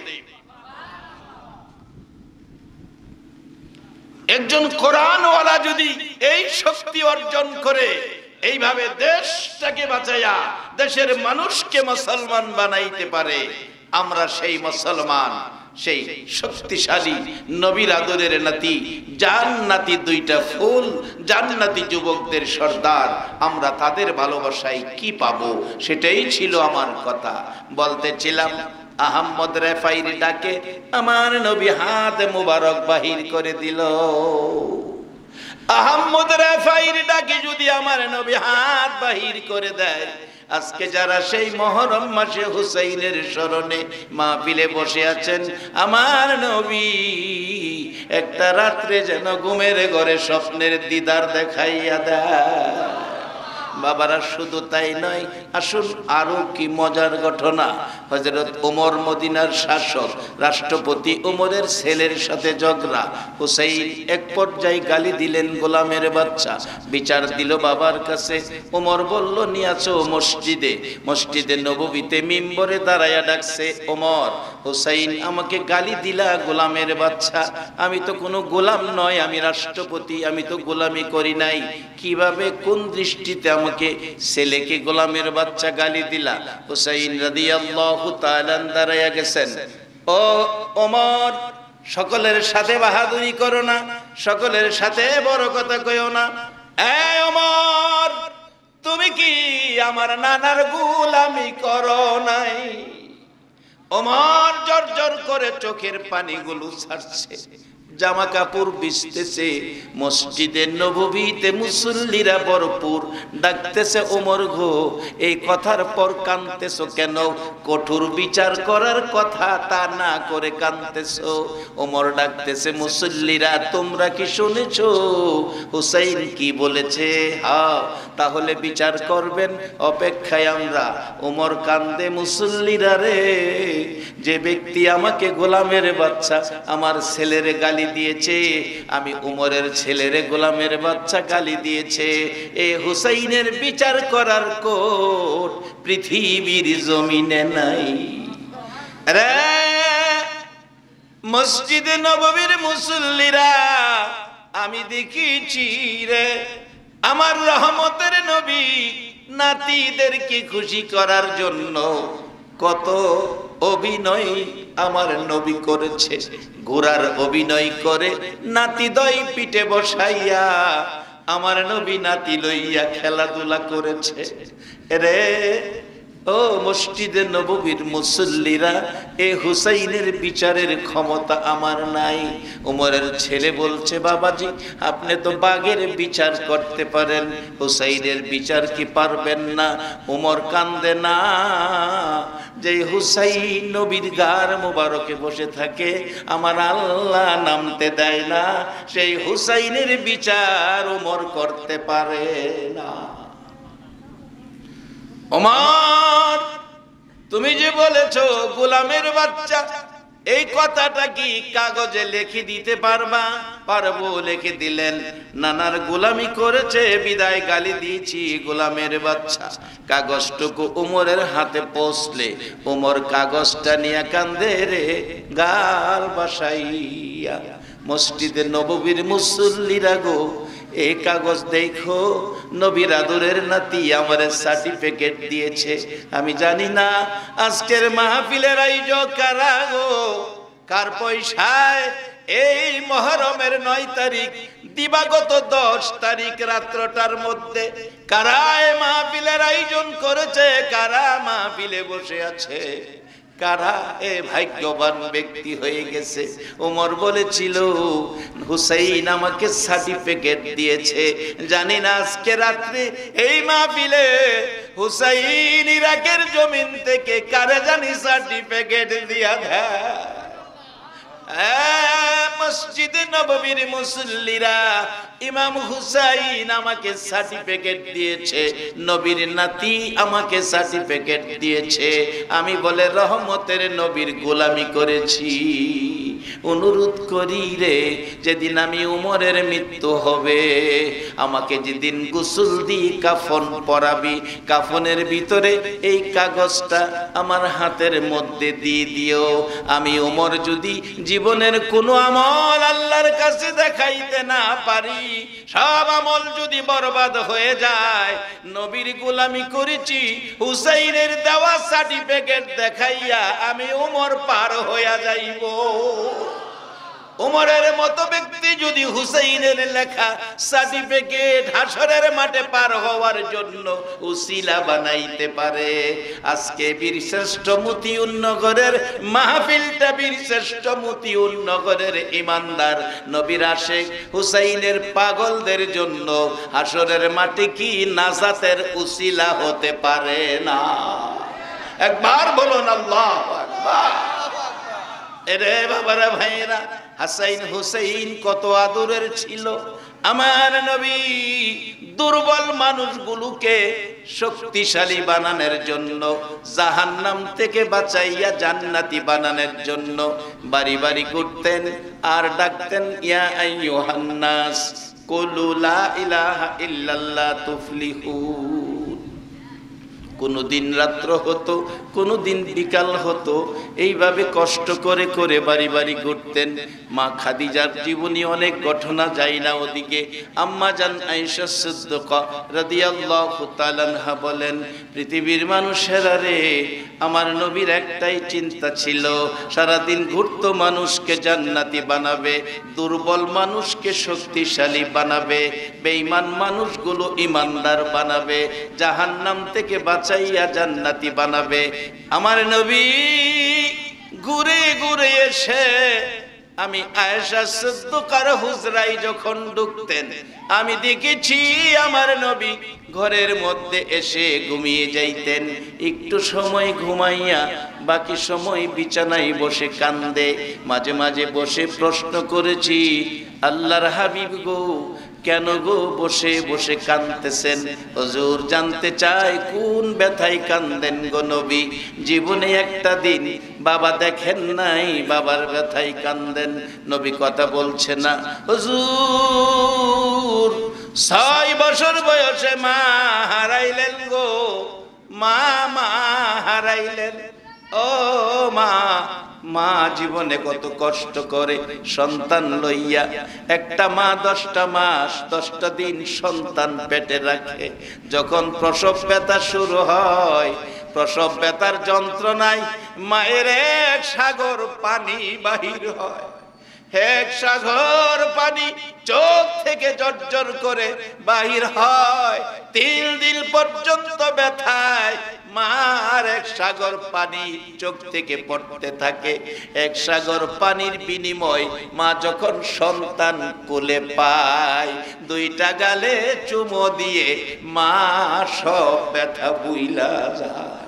একজন কোরআনওয়ালা যদি এই শক্তি অর্জন করে এইভাবে দেশটাকে বাঁচাইয়া দেশের মানুষকে মুসলমান বানাইতে পারে, আমরা সেই মুসলমান সেই শক্তিশালী নবীর আদরের নাতি, জান্নাতি দুইটা ফুল, জান্নাতি যুবকদের সর্দার, আমরা তাদের ভালোবাসায় কি পাবো সেটাই ছিল আমার কথা। বলতেছিলাম আহমদ রেফাইর ডাকে আমার নবী হাত মুবারক বাহির করে দিল। আহমদ রেফাইর ডাকে যদি আমার নবী হাত বাহির করে দেয়, আজকে যারা সেই মুহররম মাসে হুসাইনের স্মরণে মাহফিলে বসে আছেন, আমার নবী একটা রাত্রে যেন ঘুমের ঘরে স্বপ্নের দিদার দেখাইয়া দেয়। বাবারা শুধু তাই নয়, আসুন আরো কি মজার ঘটনা। হযরত ওমর মদিনার শাসক, রাষ্ট্রপতি ওমরের ছেলের সাথে ঝগড়া। হুসাইন এক পর্যায়ে গালি দিলেন গোলামের বাচ্চা, বিচার দিল বাবার কাছে। ওমর বলল নিয়ে আসো মসজিদে। মসজিদে নববীতে মিম্বরে দাঁড়ায়া ডাকছে, ওমর হুসাইন আমাকে গালি দিলা গোলামের বাচ্চা, আমি তো কোনো গোলাম নয়, আমি রাষ্ট্রপতি, আমি তো গোলামি করি নাই, কিভাবে কোন দৃষ্টিতে আমাকে ছেলেকে গোলামের বাচ্চা গালি দিলা? হুসাইন রাদিয়াল্লাহু তাআলা দাঁড়ায়া গেছেন। ও ওমর, সকলের সাথে বাহাদুরি করো না, সকলের সাথে বড় কথা কইও না। এই ওমর, তুমি কি আমার নানার গোলামি করো নাই? ওমর জর্জর করে চোখের পানিগুলো ছাড়ছে, জামা কাপড় ভিজতেছে। মসজিদে নববীতে মুসল্লিরা ভরপুর, ডাকতেছে ওমর গো, এই কথার পর কাঁদতেছো কেন? কঠোর বিচার করার কথা তা না করে কাঁদতেছো। ওমর ডাকতেছে, মুসল্লিরা তোমরা কি শুনেছো হুসাইন কি বলেছে? হ্যাঁ, তাহলে বিচার করবেন, অপেক্ষায় আমরা। ওমর কান্দে, মুসল্লিরা রে, যে ব্যক্তি আমাকে গোলামের বাচ্চা, আমার ছেলের গালি দিয়েছে, আমি উমরের ছেলেরে গোলামের বাচ্চা গালি দিয়েছে, এ হুসাইনের বিচার করার কোর্ট পৃথিবীর জমিনে নাই রে। মসজিদে নববীর মুসল্লিরা আমি দেখিছি রে, আমার রহমতের নবী নাতিদেরকে খুশি করার জন্য কত অভিনয় আমার নবী করেছে। ঘোড়ার অভিনয় করে নাতি দই পিঠে বসাইয়া আমার নবী নাতি লইয়া খেলাধুলা করেছে রে। ও মসজিদে নববীর মুসল্লিরা, এ হুসাইনের বিচারের ক্ষমতা আমার নাই। উমরের ছেলে বলছে, বাবাজি আপনি তো বাঘের বিচার করতে পারেন, হুসাইনের বিচার কি পারবেন না? উমর কান্দে না, যে হুসাইন নবীর গার মুবারকে বসে থাকে, আমার আল্লাহ নামতে দেয় না, সেই হুসাইনের বিচার উমর করতে পারে না। ওমর, তুমি যে বলেছো গোলামের বাচ্চা, এই কথাটা কি কাগজে লিখে দিতে পারবা? পারবো, লিখে দিলেন। নানার গোলামি করেছে বিদায় গালি দিয়েছি গোলামের বাচ্চা। কাগজটুকু উমরের হাতে পৌঁছলে উমর কাগজটা নিয়ে কান্দে রে গাল বাসাইয়া। মসজিদে নববীর মুসল্লিরা গো, এই কাগজ দেখো, নবীর আদরের নাতি আমার সার্টিফিকেট দিয়েছে। আমি জানি না আজকের মাহফিলের আয়োজক কারা গো, কার পয়সায় এই মুহররমের 9 তারিখ দিবাগত 10 তারিখ রাত্রটার মধ্যে কারা এই মাহফিলের আয়োজন করেছে, কারা মাহফিলে বসে আছে, কারা এ ভাগ্যবান ব্যক্তি হয়ে গেছে। ওমর বলেছিল হুসাইন আমাকে সার্টিফিকেট দিয়েছে। জানি না আজকে রাত্রে এই মাহফিলে হুসাইন ইরাকের জমিন থেকে কারে জানি সার্টিফিকেট দিয়া দেয়। মসজিদে নববীর মুসল্লিরা, ইমাম হুসাইন আমাকে সার্টিফিকেট দিয়েছে, নবীর নাতি আমাকে সার্টিফিকেট দিয়েছে। আমি বলে রহমতের নবীর গোলামি করেছি। অনুরোধ করি রে, যেদিন আমি উমরের মৃত্যু হবে আমাকে যেদিন গোসল দিয়ে কাফন পরাবি, কাফনের ভিতরে এই কাগজটা আমার হাতের মধ্যে দিয়ে দিও। আমি উমর যদি জীবনের কোনো আমল আল্লাহর কাছে দেখাইতে না পারি, সব আমল যদি বরবাদ হয়ে যায়, নবীর গোলামি করেছি হুসাইনের দেওয়া সার্টিফিকেট দেখাইয়া আমি উমর পার হইয়া যাইব। উমরের মতো ব্যক্তি যদি হুসাইনের লেখা সার্টিফিকেট হাসরের মাঠে পার হওয়ার জন্য উসিলা বানাইতে পারে, আজকে বীরশ্রেষ্ঠ মতিউন্নগরের মাহফিলটা বীরশ্রেষ্ঠ মতিউন্নগরের ইমানদার নবীর আশিক হুসাইনের পাগলদের জন্য হাসরের মাঠে কি নাজাতের উসিলা হতে পারে না? একবার বলুন আল্লাহু আকবার। এরে বাবারা ভাইরা, হাসাইন হুসাইন কত আদরের ছিল। আমার নবী দুর্বল মানুষগুলোকে শক্তিশালী বানানোর জন্য, জাহান্নাম থেকে বাঁচাইয়া জান্নাতি বানানোর জন্য বাড়ি বাড়ি ঘুরতেন আর ডাকতেন, ইয়া আইয়ুহান নাস কুলু লা ইলাহা ইল্লাল্লাহ তুফলিহুন। কোনো দিন রাত্র হতো, কোনো দিন বিকাল হতো, এইভাবে কষ্ট করে করে বাড়ি বাড়ি ঘুরতেন। মা খাদিজার জীবনী অনেক ঘটনা, যায় না ওদিকে। আম্মা জান আয়েশা সিদ্দিকা রাদিয়াল্লাহু তাআলা আনহা বলেন, পৃথিবীর মানুষেরা রে, আমার নবীর একটাই চিন্তা ছিল, সারাদিন ঘুরতো মানুষকে জান্নাতি বানাবে, দুর্বল মানুষকে শক্তিশালী বানাবে, বেঈমান মানুষগুলো ইমানদার বানাবে, জাহান্নাম থেকে চাইয়া জান্নাতি বানাবে। আমার নবী ঘুরে ঘুরে এসে আমি আয়েশা সিদ্দিকার হুজরায় যখন ঢুকতেন, আমি দেখেছি আমার নবী ঘরের মধ্যে এসে ঘুমিয়ে যাইতেন। একটু সময় ঘুমাইয়া বাকি সময় বিছানায় বসে কান্দে। মাঝে মাঝে বসে প্রশ্ন করেছি, আল্লাহর হাবিব গো, কেন গো বসে বসে কাঁদতেছেন? হুজুর জানতে চাই কোন ব্যথায় কান্দেন গো নবী? জীবনে একটা দিন বাবা দেখেন নাই, বাবার ব্যথায় কান্দেন। নবী কথা বলছে না। হুজুর 6 বছর বয়সে মা হারাইলেন গো, মা হারাইলেন। ও মা, মা জীবনে কত কষ্ট করে সন্তান লইয়া। একটা মা 10টা মাস 10টা দিন সন্তান পেটে রাখে। যখন প্রসব ব্যথা শুরু হয়, প্রসব ব্যথার যন্ত্রণায় মায়ের এক সাগর পানি বাহির হয়। এক সাগর পানি চোখ থেকে জর্জর করে বাহির হয়। 3 দিন পর্যন্ত ব্যথায় মার এক সাগর পানি চোখ থেকে পড়তে থাকে। এক সাগর পানির বিনিময় মা যখন সন্তান কোলে পায়, 2টা গালে চুমো দিয়ে মা সব ব্যথা বুইলা যায়।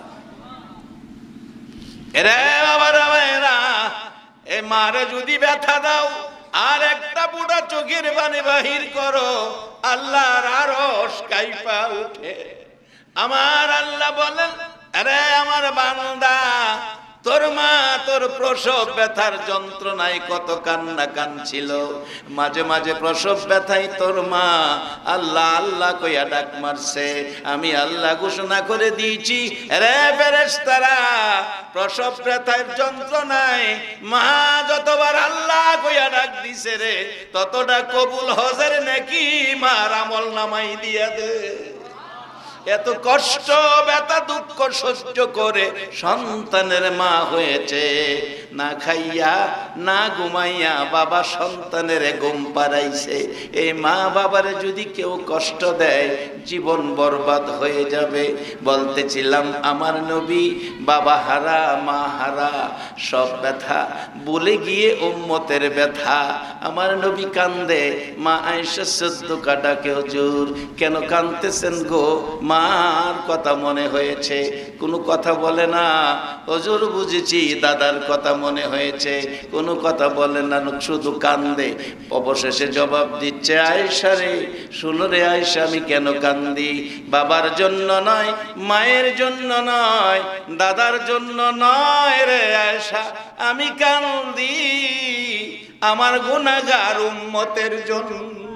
এরে বাবারা ভাইরা, এ মারে যদি ব্যথা দাও আর একটা বুড়া চোখের পানি বাহির করো, আল্লাহর আরশ কাইপা উঠে। আমার আল্লাহ বলেন, আরে আমার বান্দা, তোর মা তোর প্রসব ব্যথার যন্ত্রণায় কত কান্না কাঁদছিল। মাঝে মাঝে প্রসব ব্যথায় তোর মা আল্লাহ আল্লাহ কইয়া ডাক মারছে। আমি আল্লাহ ঘোষণা করে দিয়েছি, রে ফেরেশতারা, প্রসব ব্যথার যন্ত্রণায় মা যতবার আল্লাহ কইয়া ডাক দিছে রে, ততটা কবুল হজের নাকি মার আমল নামাই দিয়া দে। এত কষ্ট ব্যথা দুঃখ সহ্য করে সন্তানের মা হয়েছে। না খাইয়া না ঘুমাইয়া বাবা সন্তানের ঘুম পাড়াইছে। এই মা বাবারে যদি কেউ কষ্ট দেয়, জীবন বরবাদ হয়ে যাবে। বলতেছিলাম আমার নবী বাবা হারা মা হারা সব ব্যথা বলে গিয়ে উম্মতের ব্যথা। আমার নবী কান্দে। মা আয়েশা সিদ্দিকা ডাকে, হুজুর কেন কাঁদতেছেন গো? মা মার কথা মনে হয়েছে, কোনো কথা বলে না। হুজুর বুঝেছি দাদার কথা মনে হয়েছে, কোনো কথা বলে না, শুধু কান্দে। অবশেষে জবাব দিচ্ছে, আয়েশা রে শুনো রে আয়েশা, আমি কেন কান্দি? বাবার জন্য নয়, মায়ের জন্য নয়, দাদার জন্য নয় রে আয়েশা, আমি কান্দি আমার গুনাহগার উম্মতের জন্য।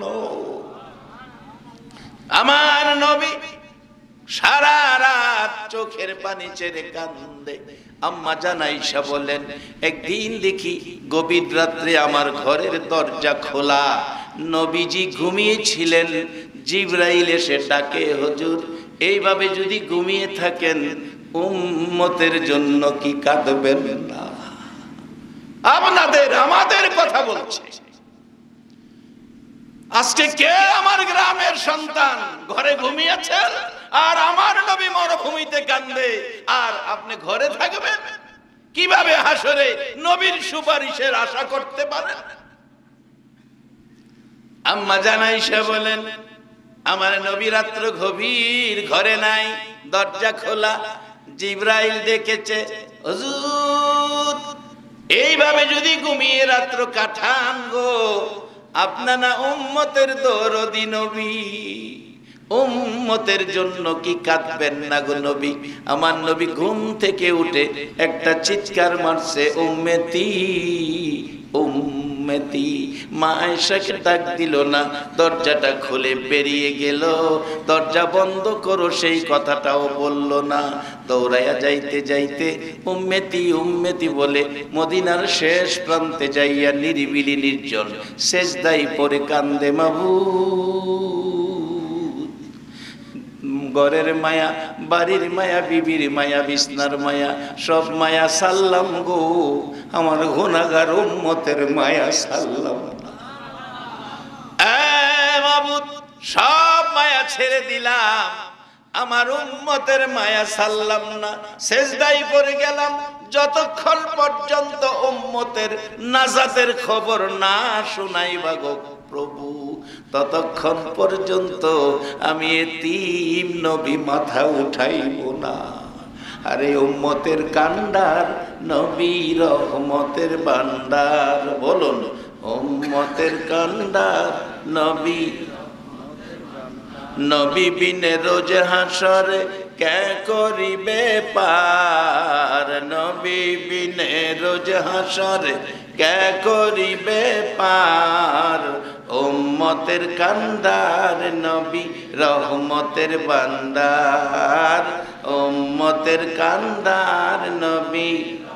আমার নবী সারা রাত চোখের পানি ছেড়ে কান্দে। আম্মা জান আয়েশা বলেন, একদিন দেখি গভীর রাত্রে আমার ঘরের দরজা খোলা, নবীজি ঘুমিয়েছিলেন, জিবরাইল এসে ডাকে, হুজুর এইভাবে যদি ঘুমিয়ে থাকেন উম্মতের জন্য কি কাঁদবেন না? আপনাদের আমাদের কথা বলছে। আজকে কে আমার গ্রামের সন্তান ঘরে ঘুমিয়েছেন আর আমার নবী মরুভূমিতে কান্দে, আর আপনি ঘরে থাকবেন? কিভাবে হাসরে নবীর সুপারিশের আশা করতে পারেন? আম্মা জান আয়েশা বলেন, আমার নবী রাত্র গভীর, ঘরে নাই, দরজা খোলা, জিবরাইল ডেকেছে, হুজুর এইভাবে যদি ঘুমিয়ে রাত্র কাটান গো, আপনারা উম্মতের দরদি নবী, উম্মতের জন্য কি কাঁদবেন না গো নবী? আমার নবী ঘুম থেকে উঠে একটা চিৎকার মারছে, উম্মতি উম্মতি। মা আয়েশাকে ডাক দিল না, দরজাটা খুলে বেরিয়ে গেল। দরজা বন্ধ করো সেই কথাটাও বলল না। দৌড়াইয়া যাইতে যাইতে উম্মতি উম্মতি বলে মদিনার শেষ প্রান্তে যাইয়া নিরিবিলি নির্জন সেজদায় পড়ে কান্দে, মাবুদ ঘরের মায়া, বাড়ির মায়া, বিবির মায়া, বিছনার মায়া, সব মায়া সাল্লাম গো, আমার গুনাহগার উম্মতের মায়া সাল্লাম। মাবুদ সব মায়া ছেড়ে দিলাম, আমার উম্মতের মায়া সাল্লাম না, সেজদায় পড়ে গেলাম। যতক্ষণ পর্যন্ত উম্মতের নাজাতের খবর না শোনাইবা গো প্রভু, ততক্ষণ পর্যন্ত আমি এতিম নবী মাথা উঠাইব না। আরে উম্মতের কান্ডার নবী রহমতের ভান্ডার, বলুন উম্মতের কান্ডার নবী। নবী বিনে রোজ হাসরে কে করিবে পার, নবী বিনে রোজ হাসরে কে করিবে পার। উম্মতের কান্ডার নবী রহমতের ভান্ডার, উম্মতের কান্ডার নবী।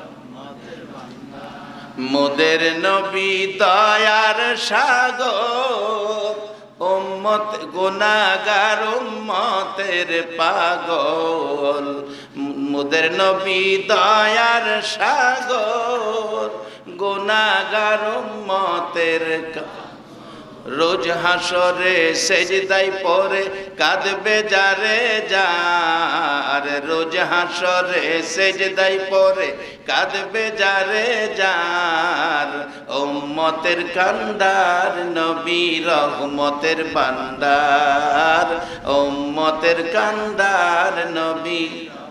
মোদের নবী দয়ার সাগর, উম্মত গুনাহগার উম্মতের পাগল। মোদের নবী দয়ার সাগর, গুনাহগার উম্মতের। রোজ হাসরে সেজদায় পড়ে কাঁদবে যারে যার, রোজ হাসরে সেজদায় পড়ে কাঁদবে যারে যার। উম্মতের কান্ডার নবী রহমতের ভান্ডার, উম্মতের কান্ডার নবী।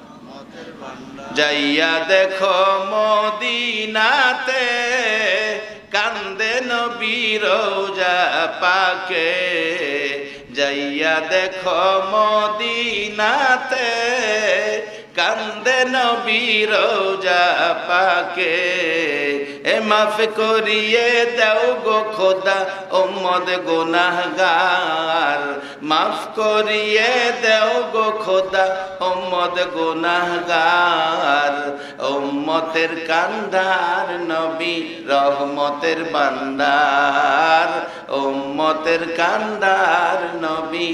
যাইয়া দেখো মদিনাতে কান্দে নবী রোজা পাকে, যাইয়া দেখো মদিনাতে কান্দে নবী রোজা পাকে। এ মাফ করিয়ে দাও গো খোদা উম্মত গুনাহগার, মাফ করিয়ে দাও গো খোদা উম্মত গুনাহগার। উম্মতের কান্ডার নবী রহমতের ভান্ডার, উম্মতের কান্ডার নবী।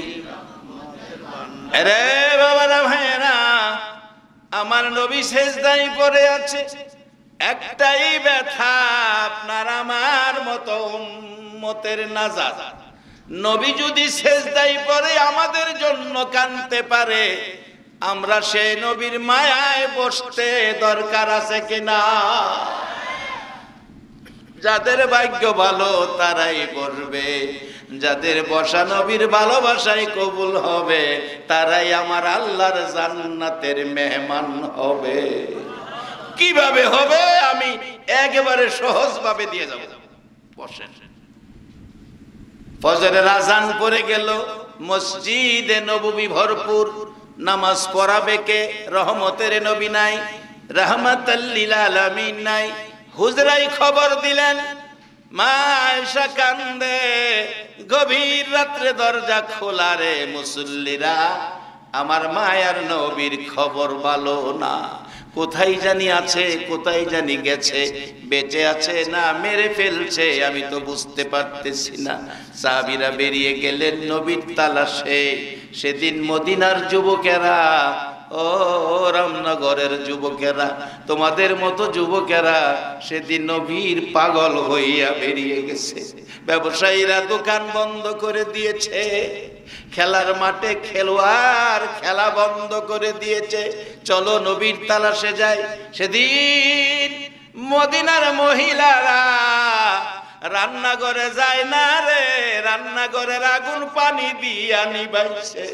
রে বাবারা ভাইরা, আমার নবী সেজদায় পড়ে আছে, একটাই ব্যথা, আপনার আমার মতো উম্মতের নাজাত। নবী যদি সেজদায় পড়ে আমাদের জন্য কাঁদতে পারে, আমরা সেই নবীর মায়ায় বসতে দরকার আছে কিনা? যাদের ভাগ্য ভালো তারাই বসবে, যাদের বসা নবীর ভালোবাসায় কবুল হবে তারাই আমার আল্লাহর জান্নাতের মেহমান হবে। কিভাবে হবে আমি একেবারে সহজ ভাবে দিয়ে যাব। বসেন। ফজরের আজান পড়ে গেল, মসজিদে নববী ভরপুর, নামাজ পড়াবে কে? রহমতের নবী নাই, রাহমাতাল লিল আলামিন নাই। হুজরাই খবর দিলেন, মা আয়েশা কান্দে, গভীর রাত্রে দরজা খোলা রে মুসল্লিরা, আমার মায়ার নবীর খবর ভালো না, কোথায় জানি আছে, কোথায় জানি গেছে, বেঁচে আছে না মেরে ফেলছে আমি তো বুঝতে পারতেছি না। সাহাবীরা বেরিয়ে গেলেন নবীর তালাশে। সেদিন মদিনার যুবকেরা, ও রামনগরের যুবকেরা, তোমাদের মতো যুবকেরা সেদিন নবীর পাগল হইয়া বেরিয়ে গেছে। ব্যবসায়ীরা দোকান বন্ধ করে দিয়েছে, খেলার মাঠে খেলোয়াড় খেলা বন্ধ করে দিয়েছে, চলো নবীর তালাশে যাই। সেদিন মদিনার মহিলারা রান্নাঘরে যায় না রে, রান্নাঘরের আগুন পানি দিয়া নিবাইছে।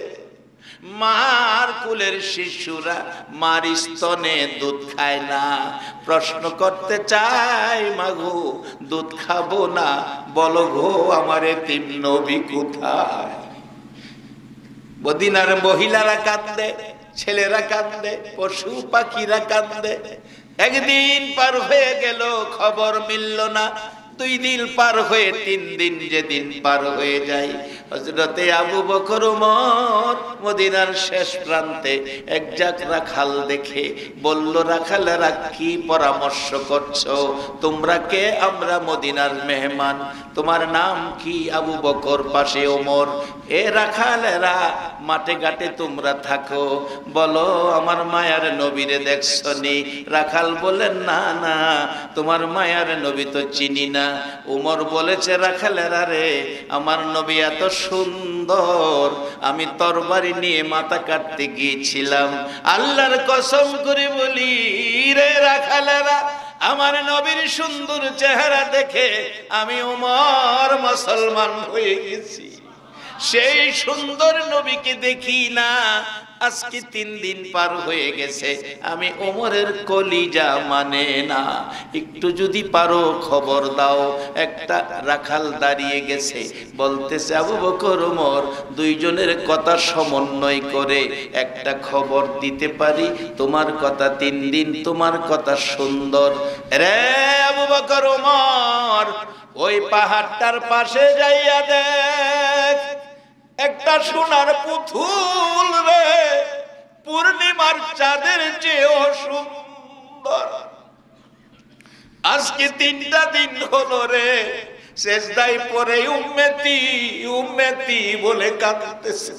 মার কুলের শিশুরা মার স্তনে দুধ খায় না, প্রশ্ন করতে চাই মাগো দুধ খাবো না, বলো গো আমার এতিম নবী কোথায়? মদিনার মহিলারা কাঁদে, ছেলেরা কাঁদে, পশু পাখিরা কাঁদে। একদিন পার হয়ে গেল, খবর মিলল না। 2 দিন পার হয়ে 3 দিন, যেদিন পার হয়ে যায়, হযরতে আবু বকর ওমর মদিনার শেষ প্রান্তে এক জাক রাখাল দেখে বলল, রাখালেরা কি পরামর্শ করছো? তোমরা কে? আমরা মদিনার মেহমান। তোমার নাম কি? আবু বকর, পাশে ওমর। এ রাখালেরা, মাঠে ঘাটে তোমরা থাকো, বলো আমার মায়ার নবীরে দেখছনি? রাখাল বলেন, না না, তোমার মায়ার নবী তো চিনি না। ওমর বলেছে, রাখালেরা রে, আমার নবী এত সুন্দর, আমি তরবারি নিয়ে মাথা কাটতে গিয়েছিলাম, আল্লাহর কসম করে বলি রে রাখালেরা, আমার নবীর সুন্দর চেহারা দেখে আমি ওমর মুসলমান হয়ে গেছি। সেই সুন্দর নবীকে দেখি না, আজকে 3 দিন পার হয়ে গেছে, আমি ওমরের কলিজা মানে না, একটু যদি পারো খবর দাও। একটা রাখাল দাঁড়িয়ে গেছে, বলতেছে, আবু বকর ওমর, 2 জনের কথা সমন্বয় করে একটা খবর দিতে পারি। তোমার কথা 3 দিন, তোমার কথা সুন্দর। রে আবু বকর ওমর, ওই পাহাড়টার পাশে যাইয়া দেখ, একটা সোনার পুতুল রে, পূর্ণিমার চাঁদের চেয়েও সুন্দর। আজকে 3টা দিন হলো রে, সেজদায় পড়ে উম্মতি উম্মতি বলে কাঁদতেছে।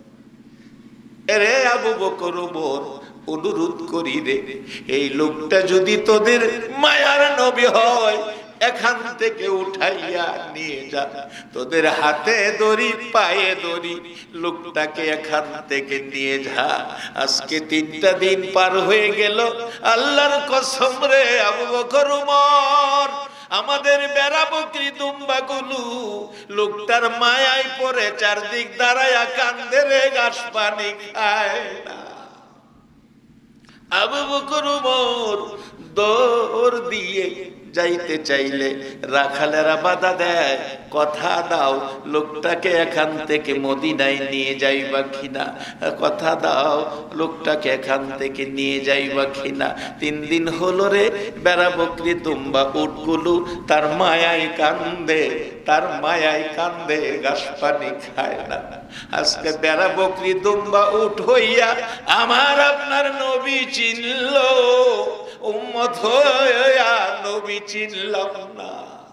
রে আবু বকর ওমর, অনুরোধ করি রে, এই লোকটা যদি তোদের মায়ার নবী হয়, এখান থেকে উঠাইয়া নিয়ে যা, তোদের হাতে দড়ি পায়ে দড়ি, লোকটাকে এখান থেকে নিয়ে যা। আজকে 3টা দিন পার হয়ে গেল, আল্লাহর কসম রে আবু বকর ওমর, আমাদের বেড়া বকরি দুম্বাগুলো লোকটার মায়ায় পড়ে চারদিক দাঁড়ায়া কান্দে রে, ঘাস পানি খায় না। আবু বকর ওমর দৌড় দিয়ে যাইতে চাইলে রাখালেরা বাধা দেয়, কথা দাও লোকটাকে এখান থেকে মদিনায় নিয়ে যাইবা কিনা, কথা দাও লোকটাকে এখান থেকে নিয়ে যাইবা কিনা। 3 দিন হলো রে, বেড়া বকরি দুম্বা উটগুলো তার মায়ায় কান্দে, তার মায়ায় কান্দে, ঘাস পানি খায় না। আজকে বেড়া বকরি দুম্বা উট হইয়া আমার আপনার নবী চিনল, উম্মত হইয়া নবী চিনলাম না।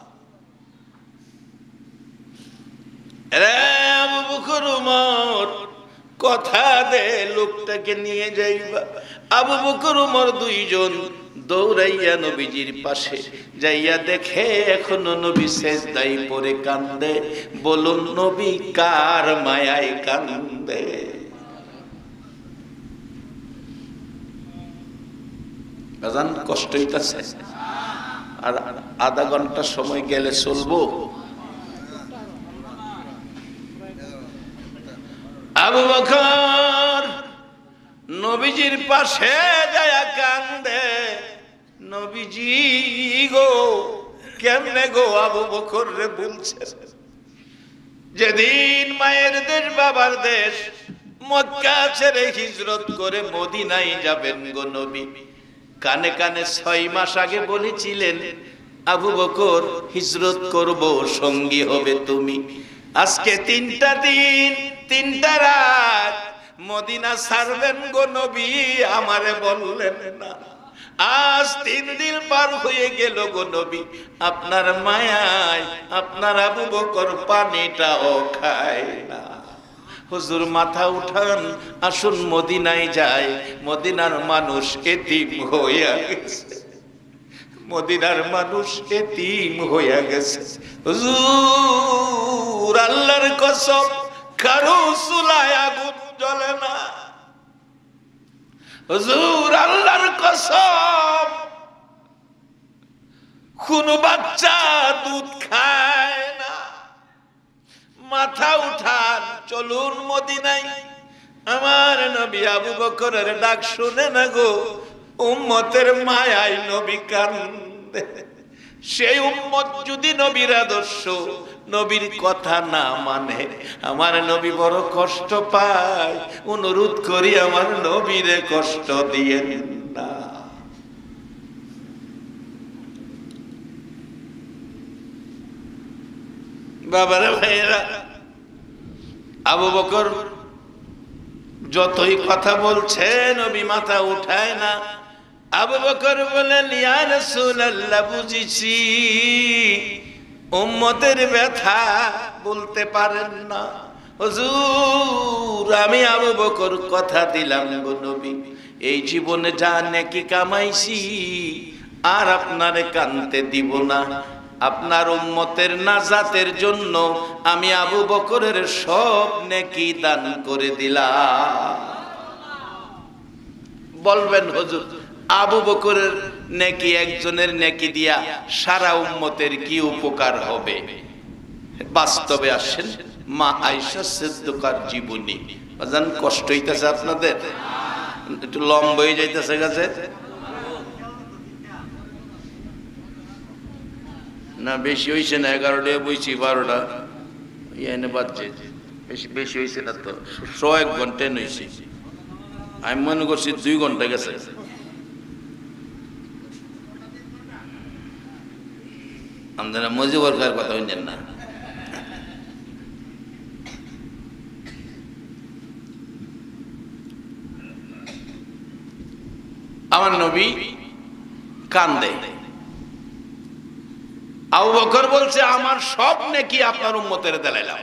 রে আবু বকর ওমর, কথা দে লোকটাকে নিয়ে যাইবা। আবু বকর ওমর 2 জন দৌড়াইয়া নবীজির পাশে যাইয়া দেখে এখনো নবী সেজদায় পড়ে কান্দে। বলুন নবী কার মায়ায় কান্দে? আজান কষ্ট হইতাছে, আর আধা ঘন্টা সময় গেলে চলবো? আবু বকর নবীজির পাশে যায় কান্দে, নবীজি গো কেমনে গো আবু বকর রে বলছে, যেদিন মায়ের দেশ বাবার দেশ মক্কা ছেড়ে হিজরত করে মদিনায় যাবেন গো নবী, কানে কানে 6 মাস আগে বলেছিলেন আবু বকর হিজরত করব, সঙ্গী হবে তুমি। আজকে 3টা দিন 3টা রাত মদিনা ছাড়বেন গো নবী, আমারে বললেন না। আজ 3 দিন পার হয়ে গেল গো নবী, আপনার মায়ায় আপনার আবু বকর পানিটাও খায় না। হুজুর মাথা উঠান, আসুন মদিনায় যায়। মদিনার মানুষ এতিম হইয়া গেছে, মদিনার মানুষ এতিম হইয়া গেছে। হুজুর আল্লাহর কসম, কারো চুলায় আগুন জ্বলে না। হুজুর আল্লাহর কসম, কোন বাচ্চা দুধ খায় না। মাথা উঠান, চলুন মদিনায়। আমার নবী আবু বকরের ডাক শুনে না গো, উম্মতের মায়ায় নবী কান্দে। সেই উম্মত যদি নবীর আদর্শ নবীর কথা না মানে, আমার নবী বড় কষ্ট পায়। অনুরোধ করি আমার নবীরে কষ্ট দিয়েন না। বাবারে ভাইয়েরা, আবু বকর যতই কথা বলছে নবী মাথা উঠায় না। আবু বকর বলেন ইয়া রাসূলুল্লাহ, বুঝিছি উম্মতের ব্যথা বলতে পারেন না। হুজুর আমি আবু বকর কথা দিলাম গো নবী, এই জীবনে যা নেকি কামাইছি আর আপনারে কানতে দিব না। আপনার উম্মতের নাজাতের জন্য আমি আবু বকরের সব নেকি দান করে দিলাম। বলবেন হুজুর আবু বকরের নেকি, একজনের নেকি দিয়া সারা উম্মতের কি উপকার হবে? বাস্তবে আসেন মা আয়েশা সিদ্দিকার জীবনী। বাজান কষ্ট হইতেছে আপনাদের? একটু লম্বা হয়ে যাইতেছে গেছে না? বেশি হয়েছে না? 11টা বইছি, 12টা এনে বাজছে। বেশি হয়েছে না তো, 1 ঘন্টা নইছে। আমি মনে করছি 2 ঘন্টা গেছে। আপনারা মজিবর কার কথা শুনছেন না? আমার নবী কান্দে। আবু বকর বলছে আমার সব নেকি আপনার উম্মতের দিলাম।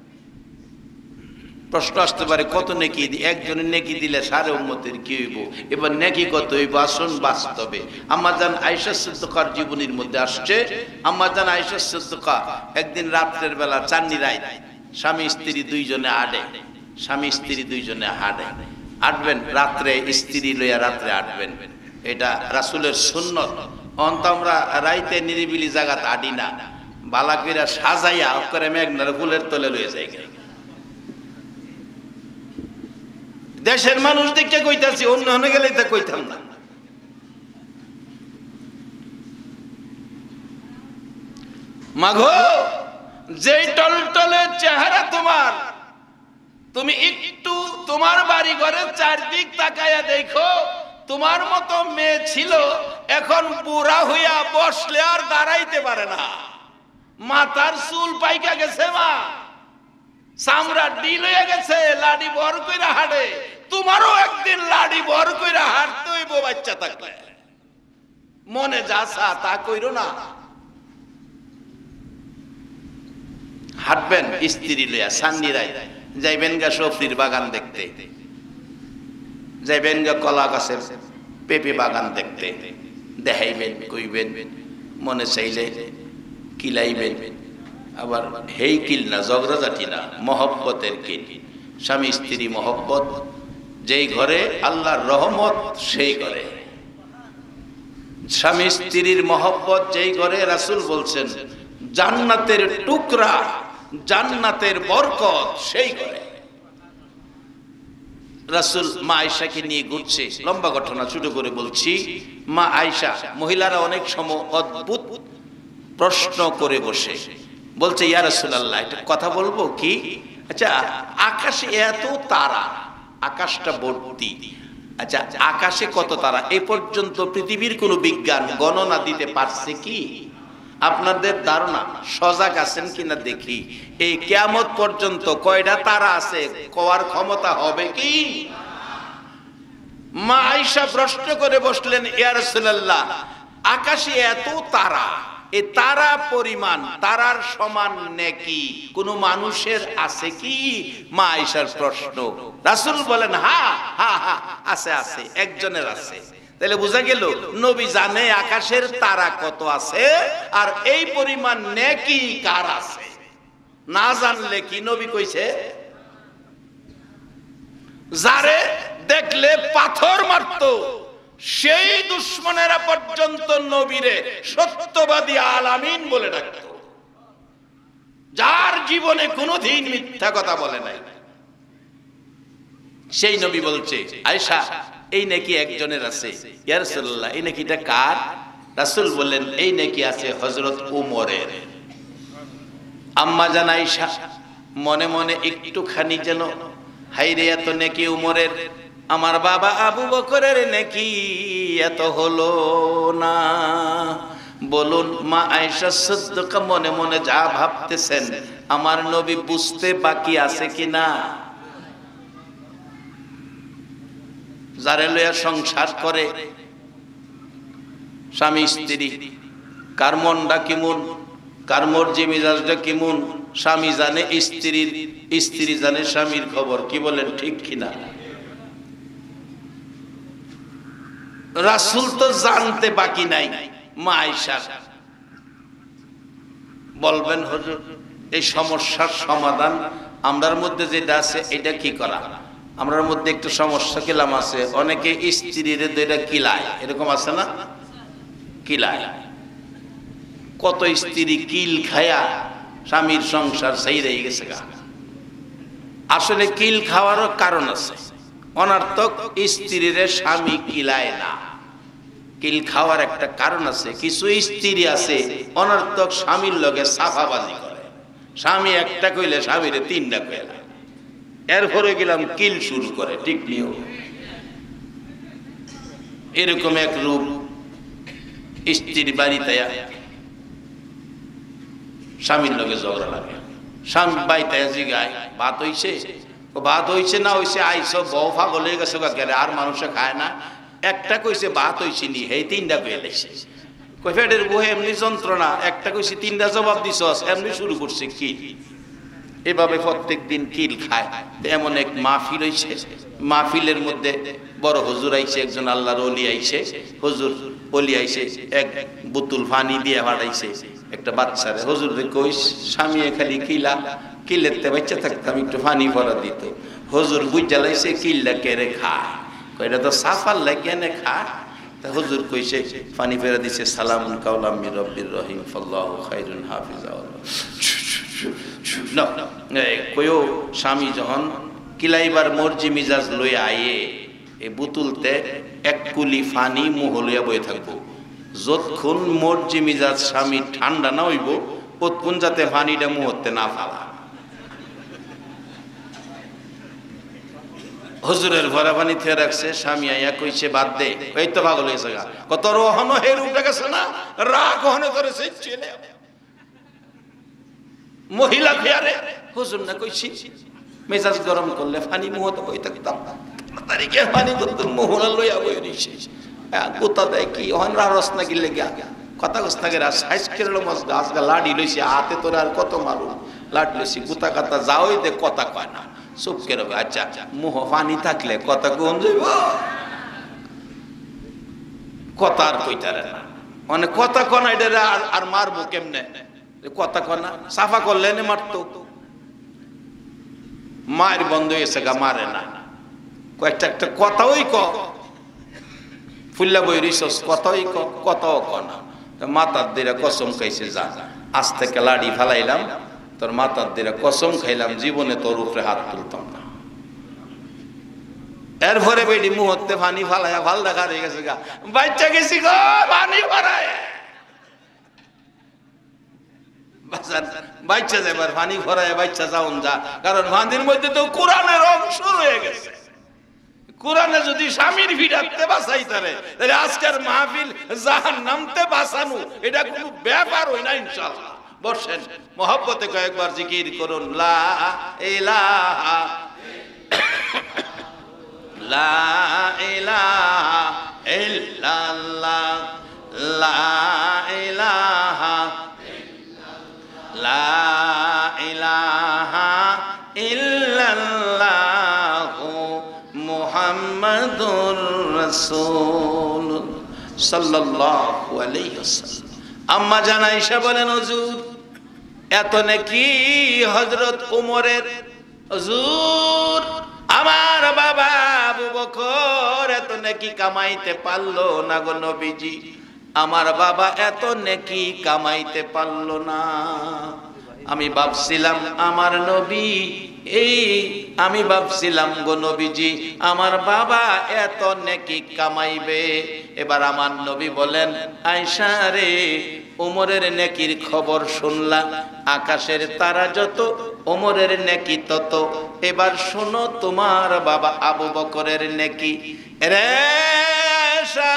প্রশ্ন আসতে পারে কত নেকি? একজনের নেকি দিলে সারা উম্মতের কি হইব? এবার নেকি কত হইব? আসুন বাস্তবে। আম্মা জান আয়েশা সিদ্দিকার জীবনীর মধ্যে আসছে, আম্মা জান আয়েশা সিদ্দিকা একদিন রাত্রের বেলা চান্নি রাত, স্বামী স্ত্রী দুইজনে আডে, স্বামী স্ত্রী দুইজনে আটবেন রাত্রে, স্ত্রী লইয়া রাত্রে আটবেন, এটা রাসূলের সুন্নত। অন্ত আমরা রাইতে নিরিবিলি জায়গাতে আডি না, বালা কইরা সাজাইয়া করে মেঘনার ফুলের তলে লইয়া যাই। দেশের মানুষ দেখে কইতাছি, অন্য হনে গেলে তা কইতাম না। মাগো যেই টলটলে চেহারা তোমার, তুমি একটু তোমার বাড়ি ঘরের চারদিক তাকায়া দেখো, তোমার মতো মেয়ে ছিল, এখন বুড়া হইয়া বসলে আর দাঁড়াইতে পারে না, মাথার চুল পাইকা গেছে, মা চামড়া ডিল হয়ে গেছে, লাডি বর কইরা হাঁটে। তোমারও একদিন লাডি বর কইরা হাঁটতে হইব বাচ্চা থাকলে। মনে যা চা তা কইরো না। হাঁটবেন স্ত্রী লইয়া, সান্নিরাই যাইবেন গা সফরির বাগান দেখতে, যাইবেন গা কলা গাছের পেঁপে বাগান দেখতে, দেখাইবেন কইবেন, মনে চাইলে কিলাইবেন। আবার হেই কিল না, ঝগড়াঝাটি না, মহব্বতের কিল, স্বামী স্ত্রী মহব্বত। যেই ঘরে আল্লাহর রহমত সেই ঘরে স্বামী স্ত্রীর মহব্বত যেই ঘরে, রাসূল বলছেন জান্নাতের টুকরা, জান্নাতের বরকত সেই ঘরে। রাসূল মা আয়েশাকে নিয়ে ঘুরছে, লম্বা ঘটনা ছোট করে বলছি। মা আয়েশা, মহিলারা অনেক সময় অদ্ভুত প্রশ্ন করে বসে, বলছে ইয়া রাসূলুল্লাহ, একটা কথা বলবো কি? আচ্ছা, আকাশে এত তারা, আকাশটা ভর্তি, আচ্ছা আকাশে কত তারা? এ পর্যন্ত পৃথিবীর কোনো বিজ্ঞান গণনা দিতে পারছে কি? আপনাদের ধারণা? সজাগ আছেন কিনা দেখি। এই কিয়ামত পর্যন্ত কয়টা তারা আছে কোয়ার ক্ষমতা হবে কি? মা আয়েশা প্রশ্ন করে বসলেন, ইয়া রাসূলুল্লাহ, আকাশে এত তারা, এই তারা পরিমাণ, তারার সমান নেকি কোন মানুষের আছে কি? মা আয়েশার প্রশ্ন। রাসূল বলেন, হ্যাঁ হ্যাঁ হ্যাঁ আছে, আছে, একজনের আছে। তাহলে বোঝা গেল নবী জানে আকাশের তারা কত আছে, আর এই পরিমাণ নেকি কার আছে। না জানলে কি নবী কইছে? যারে দেখলে পাথর মারতো সেই দুশমনেরা পর্যন্ত নবীরে সত্যবাদী আল আমিন বলে ডাকতো, যার জীবনে কোনোদিন মিথ্যা কথা বলে নাই। সেই নবী বলছে, আয়েশা এই নেকি একজনের আছে। ইয়া রাসূলুল্লাহ, এই নেকিটা কার? রাসূল বললেন, এই নেকি আছে হযরত উমরের। আম্মা জান আয়েশা মনে মনে একটুখানি যেন, হায়রে এত নেকি উমরের, আমার বাবা আবু বকরের নেকি এত হলো না। বলুন মা আয়েশা সিদ্দিকা মনে মনে যা ভাবতেছেন, আমার নবী বুঝতে বাকি আছে কিনা? যারে লইয়া সংসার করে স্বামী স্ত্রী, কার মনটা কেমন, কার মর্জি মেজাজটা কেমন, স্বামী জানে স্ত্রীর, স্ত্রী জানে স্বামীর খবর। কি বলেন, ঠিক কিনা? রাসূল তো জানতে বাকি নাই। মা আয়েশা বলবেন, হুজুর এই সমস্যার সমাধান আমরার মধ্যে যেটা আছে এটা কি করা? আমরার মধ্যে একটু সমস্যা কিলাম আছে, অনেকে স্ত্রীর দুইটা কিলায়, এরকম আছে না? কিলায়, কত স্ত্রী কিল খায়া স্বামীর সংসার ছেড়ে গেছে গা। আসলে কিল খাওয়ারও কারণ আছে। অনর্থক স্ত্রীর স্বামী কিলায় না, কিল খাওয়ার একটা কারণ আছে। কিছু স্ত্রী আছে অনর্থক স্বামীর লগে সাফাবাজি করে, স্বামী একটা কইলে স্বামীরে তিনটা কইলা, এরপরে গেলাম কিল শুরু করে। ঠিক নিও, এরকম এক রূপ স্ত্রীর বাড়িতে স্বামীর লগে ঝগড়া লাগে। স্বামী বাড়িতে জিগায়, ভাত হইছে? ভাত হইছে না হইছে, আইসো বউ পাগল হয়ে গেছে গেলে, আর মানুষে খায় না। একটা কইছে ভাত হইছে নি, হেই তিনটা পেয়ে লেছে। কই ফেডের বউ এমনি যন্ত্রণা, একটা কইছে তিনটা জবাব দিছস, এমনি শুরু করছে কি। এভাবে প্রত্যেক দিন কিল খায়। এমন এক মাহফিল হইছে, মাহফিলের মধ্যে বড় হুজুর আইছে, একজন আল্লাহর ওলি আইছে। হুজুর ওলি আইছে, এক বোতল পানি দিয়ে হারাইছে একটা বাচ্চারে। হুজুর কইস, স্বামী খালি কিলা, কিলেতে বাচ্চা থাকতাম একটু পানি ভরা দিত। হুজুর বুঝা লাইছে কিল্লা কেড়ে খায়, এটা তো সাফার লাগে না খায়। তা হুজুর কইছে, পানি ফেরা দিছে, সালামুন কাওলাম মির রব্বির রহিম ফাল্লাহু খায়রুন হাফিজা। কইও স্বামী যখন কিলাইবার মর্জি মিজাজ লইয়া আইয়ে, এই বুতুলতে এক কুলি ফানি মুহ লইয়া বয়ে থাকবো। যতক্ষণ মর্জি মিজাজ স্বামী ঠান্ডা না হইব, ততক্ষণ যাতে ফানিটা মুহূর্তে না ফালা। হুজুরের ভরা পানি থেকে রাখছে, স্বামী আইয়া কইছে বাদ দে, এই তো পাগল হয়েছে গা, কত রহনো হের উঠে গেছে না, রাগ হনে করেছে ছেলে মহিলা ফেয়ারে। হুজুর না কইছি মেজাজ গরম করলে ফানি মুহতে বই থাকতাম, তারিখে ফানি করতে মোহরা লইয়া বই রইছে। গোতা দেয় কি হন রাস না গিলে গা, কথা কস না গেরা সাইজ কেরল মাছ গাছ গা লাডি লইছে হাতে, তোর আর কত মারু লাড লইছি, গুতা কাতা যাওই দে, কথা কয় না, চুপ কেরো। আচ্ছা মুহ পানি থাকলে কথা কোন যাইব, কথা আর কইতারে না, মানে কথা কনা এটা আর মারবো কেমনে, কথা কনা সাফা করলে মারতো। মায়ের বন্ধ হয়েছে গা, মারে না, কয়েকটা একটা কথা ওই ফুল্লা বই রিসোর্স কতই কত কনা মাতার দিরা কসম খাইছে যা আজ থেকে লাড়ি ফালাইলাম তোর মাতার দিরা কসম খাইলাম জীবনে তোর উপরে হাত তুলতাম না। এরপরে বেডি মুহূর্তে পানি ফালাইয়া ভাল দেখা হয়ে গেছে গা বাচ্চা গেছি গো পানি ভরায় বাচ্চা যাবার পানি ভরায় বাচ্চা যাওন যা, কারণ পানির মধ্যে তো কোরআনের অংশ রয়ে গেছে। কোরআনে যদি স্বামীর ভিড়াতে বাঁচাই তারে তাহলে আজকের মাহফিল জাহান্নামতে বাঁচানো এটা কোনো ব্যাপার হই না ইনশাআল্লাহ। বসেন মহব্বতে কয়েকবার জিকির করুন লা ইলাহা লা ইলাহা ইল্লাল্লাহ লা ইলাহা লা ইলাহা ইল্লাল্লাহু মুহাম্মাদুর রাসূল সাল্লাল্লাহু আলাইহি ওয়াসাল্লাম। আম্মা জান আয়েশা বলেন হুজুর এত নাকি হযরত ওমরের হুজুর আমার বাবা আবু বকর এত নেকি কামাইতে পারলো না গো নবীজি, আমার বাবা এত নেকি কামাইতে পারলো না। আমি ভাবছিলাম আমার নবী আমি ভাবছিলাম গো নবীজি আমার বাবা এত নেকি কামাইবে। এবার আমার নবী বলেন আয়েশা রে ওমরের নেকির খবর শুনলা, আকাশের তারা যত ওমরের নেকি তত। এবার শোনো তোমার বাবা আবু বকরের নেকি। রে আয়েশা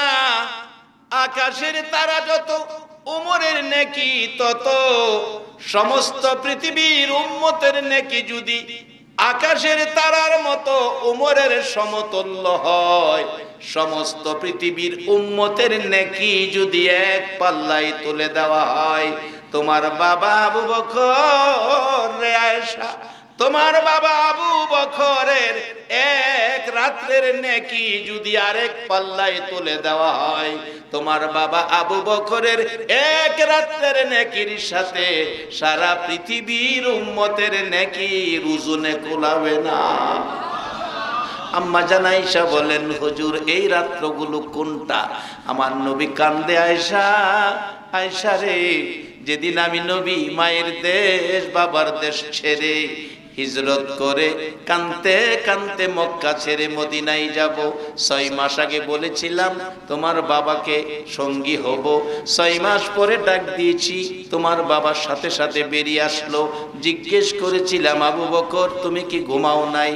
আকাশের তারা যত ওমরের নেকি তত। সমস্ত পৃথিবীর উম্মতের নেকি যদি আকাশের তারার মতো ওমরের সমতুল্য হয়, সমস্ত পৃথিবীর উম্মতের নেকি যদি এক পাল্লায় তুলে দেওয়া হয়, তোমার বাবা আবু বকর রে আয়েশা তোমার বাবা আবু বকরের এক রাতের নেকি যদি আরেক পাল্লায় তুলে দেওয়া হয়, তোমার বাবা আবু বকরের এক রাতের নেকির সাথে সারা পৃথিবীর উম্মতের নেকির ওজনে কুলাবে না। আম্মা জান আয়েশা বলেন হুজুর এই রাত্রগুলো কোনটা? আমার নবী কান্দে আয়েশা আয়েশা রে যেদিন আমি নবী মায়ের দেশ বাবার দেশ ছেড়ে হিজরত করে কানতে কানতে মক্কা ছেড়ে মদিনায় যাব, 6 মাস আগে বলেছিলাম তোমার বাবাকে সঙ্গী হব, 6 মাস পরে ডাক দিয়েছি তোমার বাবার সাথে সাথে বেরিয়ে আসলো। জিজ্ঞেস করেছিলাম আবু বকর তুমি কি ঘুমাও নাই?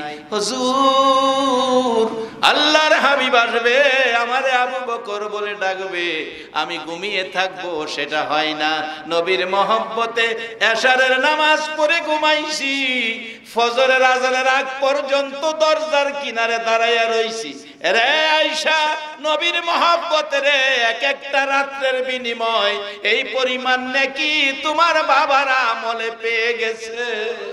হুজুর আল্লাহর হাবিব আসবে আমারে আবু বকর বলে ডাকবে, আমি ঘুমিয়ে থাকবো সেটা হয় না। নবীর মহব্বতে এশারের নামাজ পড়ে ঘুমাইছি, ফজরের আজানের আগ পর্যন্ত দরজার কিনারে দাঁড়াইয়া রইছি। রে আয়েশা নবীর মহব্বতে রে এক একটা রাতের বিনিময় এই পরিমাণ নেকি তোমার বাবার আমলে পেয়ে গেছে।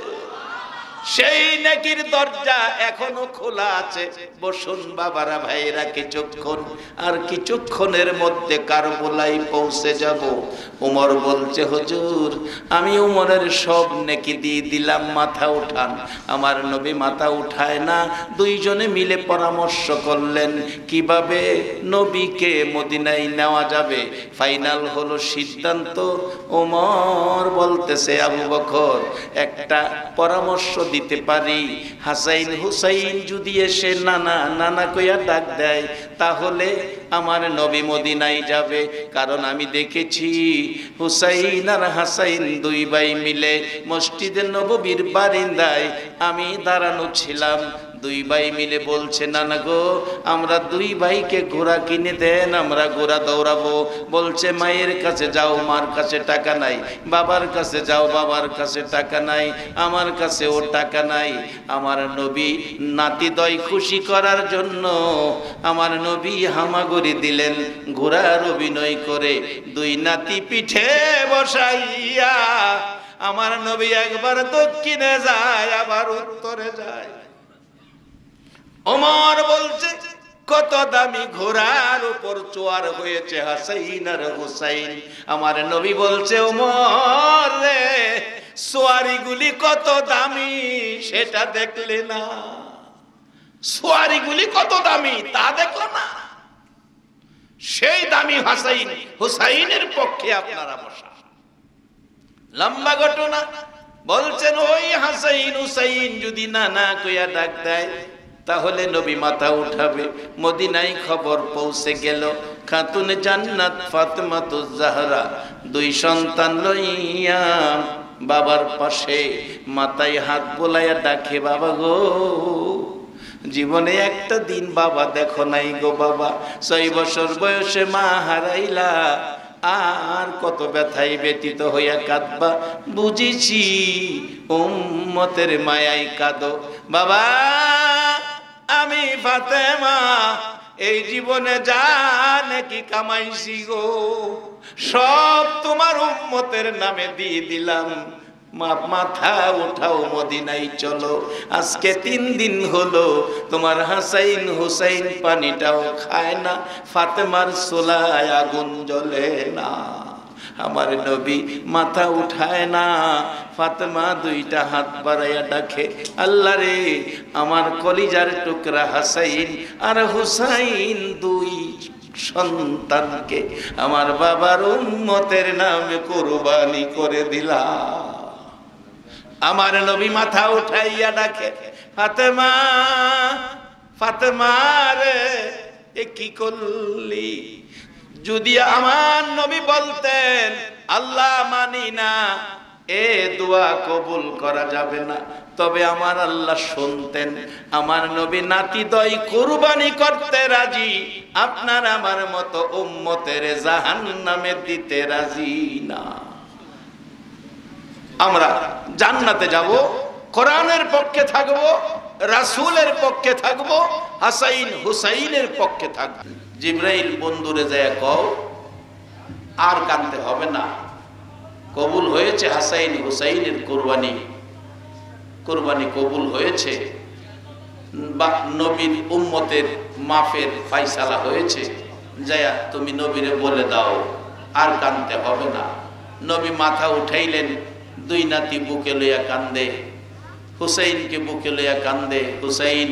সেই নেকির দরজা এখনো খোলা আছে। বসুন বাবারা ভাইরা কিছুক্ষণ, আর কিছুক্ষণের মধ্যে কারবালাই পৌঁছে যাব। উমর বলছে হুজুর আমি উমরের সব নেকি দিয়ে দিলাম, মাথা উঠান। আমার নবী মাথা উঠায় না, দুইজনে মিলে পরামর্শ করলেন কিভাবে নবীকে মদিনায় নেওয়া যাবে। ফাইনাল হলো সিদ্ধান্ত। উমর বলতেছে আবু বকর একটা পরামর্শ দিতে পারি, হাসাইন হুসাইন যদি এসে নানা নানা কইয়া ডাক দেয় তাহলে আমার নবী মদিনায় যাবে। কারণ আমি দেখেছি হুসাইন আর হাসাইন দুই ভাই মিলে মসজিদে নববীর বারিন্দায় আমি দাঁড়ানো ছিলাম, দুই ভাই মিলে বলছে নানা গো আমরা দুই ভাইকে ঘোড়া কিনে দেন, আমরা ঘোড়া দৌড়াবো। বলছে মায়ের কাছে যাও, মার কাছে টাকা নাই, বাবার কাছে যাও, বাবার কাছে টাকা নাই, আমার কাছেও টাকা নাই। আমার নবী নাতিদয় খুশি করার জন্য আমার নবী হামাগুড়ি দিলেন, ঘোড়ার অভিনয় করে দুই নাতি পিঠে বসাইয়া আমার নবী একবার দক্ষিণে যায় আবার উত্তরে যায়। ওমর বলছে কত দামি ঘোড়ার উপর চোয়ার হয়েছে হাসাইন আর হুসাইন। আমার নবী বলছে ওমর রে সোয়ারিগুলি কত দামি সেটা দেখলে না, সোয়ারিগুলি কত দামি তা দেখলে না। সেই দামি হাসাইন হুসাইনের পক্ষে আপনারা বসা। লম্বা ঘটনা বলছেন, ওই হাসাইন হুসাইন যদি না না কইয়া ডাক দেয় তাহলে নবী মাথা উঠাবে। মদিনায় খবর পৌঁছে গেল, খাতুন জান্নাত ফাতেমাতুজ জাহরা দুই সন্তান লইয়া বাবার পাশে মাথায় হাত বোলাইয়া ডাকে, বাবা গো, জীবনে একটা দিন বাবা দেখো নাই গো বাবা, 6 বছর বয়সে মা হারাইলা, আর কত ব্যথায় ব্যতীত হইয়া কাঁদবা, বুঝেছি উম্মতের মায়াই কাঁদো। বাবা, আমি ফাতেমা এই জীবনে যা নাকি কামাইছি গো, সব তোমার উম্মতের নামে দিয়ে দিলাম। মাথা উঠাও, মদিনায় চলো। আজকে 3 দিন হলো তোমার হাসাইন হুসাইন পানিটাও খায় না, ফাতেমার চুলায় আগুন জ্বলে না। আমার নবী মাথা উঠায় না, ফাতেমা দুইটা হাত বাড়াইয়া ডাকে, আল্লাহ রে, আমার কলিজার টুকরা হাসাইন আর হুসাইন দুই সন্তানকে আমার বাবার উম্মতের নামে কুরবানি করে দিলাম। আমার নবী মাথা উঠাইয়া ডাকে, ফাতেমা, ফাতেমা রে, এ কি করলি? যদি আমার নবী বলতেন আল্লাহ মানি না, এ দোয়া কবুল করা যাবে না, তবে আমার আল্লাহ শুনতেন। আমার নবী নাতিদয় কুরবানি করতে রাজি, আপনার আমার মতো উম্মতের জাহান্নামে দিতে রাজি না। আমরা জান্নাতে যাব, কোরআনের পক্ষে থাকব, রাসূলের পক্ষে থাকব, হাসাইন হুসাইনের পক্ষে থাকব। জিবরাইল বন্ধুরে যায় কও, আর কাঁদতে হবে না, কবুল হয়েছে হাসাইন হুসাইনের কুরবানি, কুরবানি কবুল হয়েছে, বা নবীর উম্মতের মাফের ফায়সালা হয়েছে, যায়া তুমি নবীরে বলে দাও, আর কাঁদতে হবে না। নবী মাথা উঠাইলেন, দুই নাতি বুকে লইয়া কান্দে, হুসাইনকে বুকে লইয়া কান্দে, হুসাইন,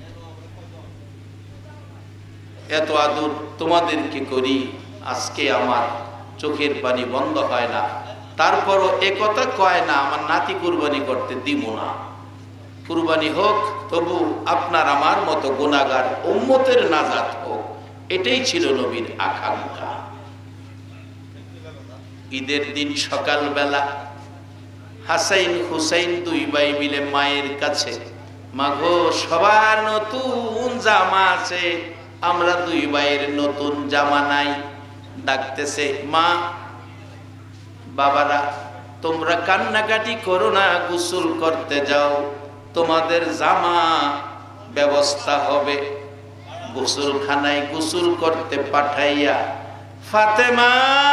এত আদর তোমাদেরকে করি, আজকে আমার চোখের পানি বন্ধ হয় না, তারপরও একথা কয় না আমার নাতি কুরবানি করতে দিব না, কুরবানি হোক, তবু আপনার আমার মতো গুনাহগার উম্মতের নাজাত হোক, এটাই ছিল নবীর আকাঙ্ক্ষা। ঈদের দিন সকালবেলা হাসাইন হুসাইন দুই ভাই মিলে মায়ের কাছে, মা গো, সবার নতুন জামা আছে, আমরা দুই ভাইয়ের নতুন জামা নাই। ডাকতেছে, মা, বাবারা, তোমরা কান্নাকাটি করো না, গোসল করতে যাও, তোমাদের জামা ব্যবস্থা হবে। গোসলখানায় গোসল করতে পাঠাইয়া ফাতেমা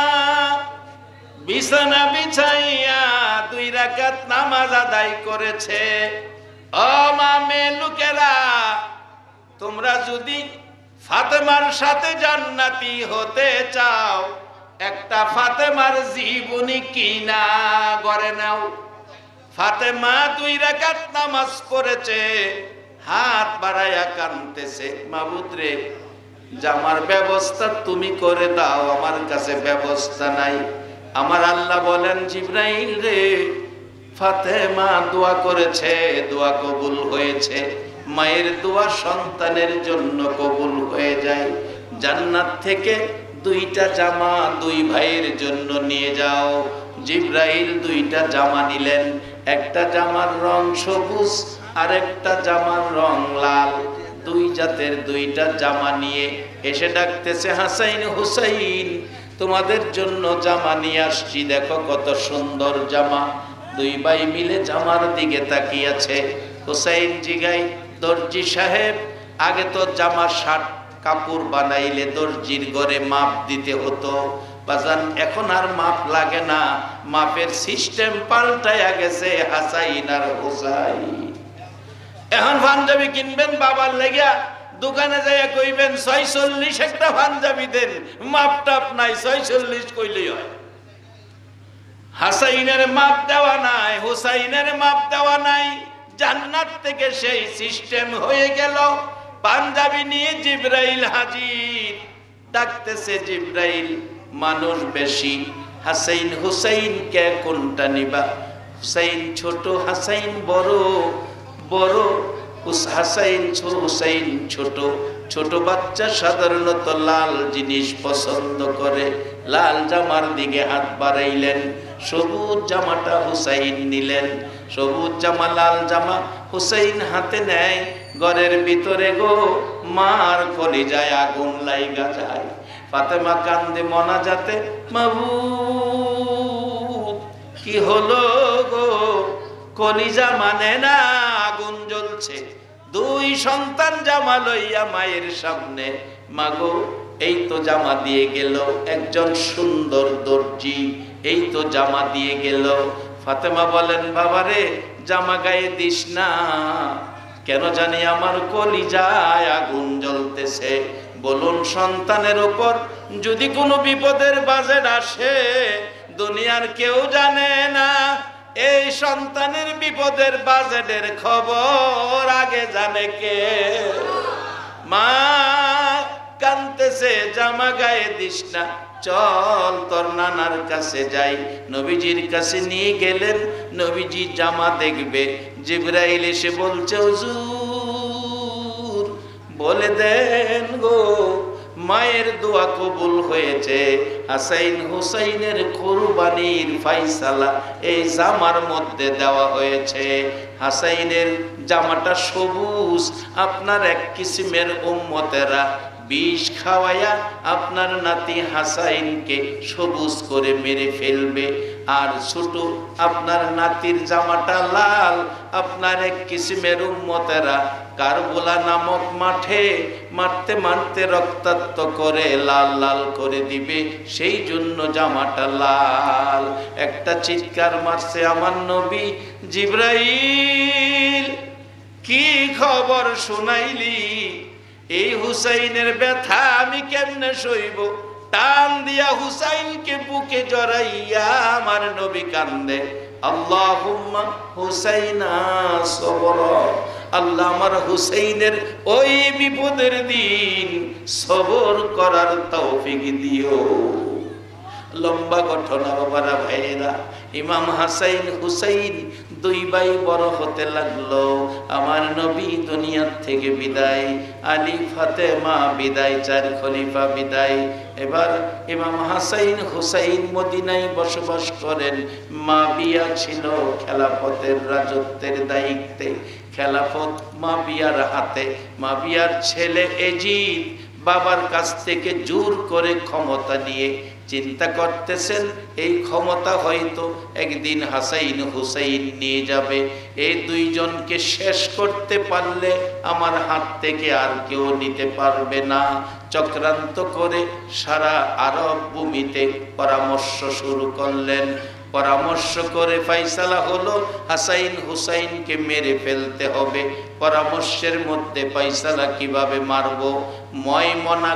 বিছানা বিছাইয়া 2 রাকাত নামাজ আদায় করেছে। ও মা, মেয়ে লোকেরা, তোমরা যদি ফাতেমার সাথে জান্নাতি হতে চাও, একটা ফাতেমার জীবনী কিনা গড়ে নাও। ফাতেমা 2 রাকাত নামাজ পড়েছে, হাত বাড়াইয়া কাঁদতেছে, মাবুদ রে, জামার ব্যবস্থা তুমি করে দাও, আমার কাছে ব্যবস্থা নাই। আমার আল্লাহ বলেন, জিবরাইল রে, ফাতেমা দোয়া করেছে, দোয়া কবুল হয়েছে। মায়ের দোয়া সন্তানের জন্য কবুল হয়ে যায়। জান্নাত থেকে 2টা জামা 2 ভাইয়ের জন্য নিয়ে যাও। জিবরাইল 2টা জামা নিলেন, একটা জামার রং সবুজ আর একটা জামার রং লাল, 2 জাতের 2টা জামা নিয়ে এসে ডাকতেছে, হাসাইন হুসাইন, তোমাদের জন্য জামা নিয়ে আসছি, দেখো কত সুন্দর জামা। 2 ভাই মিলে জামার দিকে তাকিয়েছে। হুসাইন জিগাই, দর্জি সাহেব, আগে তো জামা শার্ট কাপড় বানাইলে দর্জির ঘরে মাপ দিতে হতো, বাজান এখন আর মাপ লাগে না, মাপের সিস্টেম পাল্টায়া গেছে। হাসাইন আর হুসাইন এখন পাঞ্জাবি কিনবেন বাবার লেগা, দোকানে যাইয়া কইবেন 46 একটা পাঞ্জাবি দেন, মাপ টাপ নাই, 46 কইলেই হয়। হাসাইনের মাপ দেওয়া নাই, হুসাইনের মাপ দেওয়া নাই। জান্নাত থেকে সেই সিস্টেম হয়ে গেল। পাঞ্জাবি নিয়ে জিবরাইল হাজির। ডাকতেছে জিব্রাইল, মানুষ বেশি, হাসাইন হুসাইন কে কোনটা নিবা? হুসাইন ছোট, হাসাইন বড়, বড় হাসাইন হুসাইন ছোট। ছোট বাচ্চা সাধারণত লাল জিনিস পছন্দ করে, লাল জামার দিকে হাত বাড়াইলেন, সবুজ জামাটা হুসাইন নিলেন। সবুজ জামা, লাল জামা হুসাইন হাতে নেয়। ঘরের ভিতরে গো মার কলিজায় আগুন লাইগা যায়। ফাতেমা কান্দে মোনাজাতে, মাবুদ কি হলো গো? কলিজা মানে না, আগুন জ্বলছে। দুই সন্তান জামা লইয়া মায়ের সামনে, মাগো এই তো জামা দিয়ে গেল একজন সুন্দর দর্জি, এই তো জামা দিয়ে গেল। ফাতেমা বলেন, বাবারে জামা গায়ে দিস না, কেন জানি আমার কলিজায় আগুন জ্বলতেছে। বলুন, সন্তানের উপর যদি কোনো বিপদের বাজেট আসে, দুনিয়ার কেউ জানে না, এই সন্তানের বিপদের বাজেটের খবর আগে জানে কে? মা কাঁদতেছে, জামা গায়ে দিস না, চল তোর নানার কাছে যাই। নবীজির কাছে নিয়ে গেলেন। নবীজি জামা দেখবে, জিবরাইল এসে বলছে, হুজুর বলে দেন গো, মায়ের দোয়া কবুল হয়েছে, হাসাইন হুসাইনের কুরবানির ফাইসালা এই জামার মধ্যে দেওয়া হয়েছে। হাসাইনের জামাটা সবুজ, আপনার এক কিসিমের উম্মতেরা বিষ খাওয়াইয়া আপনার নাতি হাসাইনকে সবুজ করে মেরে ফেলবে। আর ছোট আপনার নাতির জামাটা লাল, আপনার এক কিসিমের উম্মতেরা কারবালা নামক মাঠে মারতে মারতে রক্তাক্ত করে লাল লাল করে দিবে, সেই জন্য জামাটা লাল। একটা চিৎকার মারছে আমার নবী, জিবরাইল কি খবর শুনাইলি? এই হুসাইনের ব্যথা আমি কেমনে সইব? টান দিয়া হুসাইনকে বুকে জড়াইয়া আমার নবী কান্দে, আল্লাহুম্মা হুসাইনা সবর, আল্লাহ আমার হুসাইনের ওই বিপদের দিন সবর করার তৌফিক দিও। লম্বা ঘটনা বাবারা, ভাইয়েরা, ইমাম হাসাইন হুসাইন দুই ভাই বড় হতে লাগলো। আমার নবী দুনিয়ার থেকে বিদায়, আলী ফাতেমা বিদায়, চার খলিফা বিদায়। এবার ইমাম হাসাইন হুসাইন মদিনায় বসবাস করেন। মা বিয়া ছিল খেলাফতের রাজত্বের দায়িত্বে, খেলাফত মা বিয়ার হাতে। মা বিয়ার ছেলে এজিদ বাবার কাছ থেকে জোর করে ক্ষমতা নিয়ে চিন্তা করতেছেন, এই ক্ষমতা হয়তো একদিন হাসাইন হুসাইন নিয়ে যাবে। এই দুইজনকে শেষ করতে পারলে আমার হাত থেকে আর কেউ নিতে পারবে না। চক্রান্ত করে সারা আরব ভূমিতে পরামর্শ শুরু করলেন। পরামর্শ করে ফাইসালা হলো হাসাইন হুসাইনকে মেরে ফেলতে হবে। পরামর্শের মধ্যে ফাইসালা কিভাবে মারবো? ময়মনা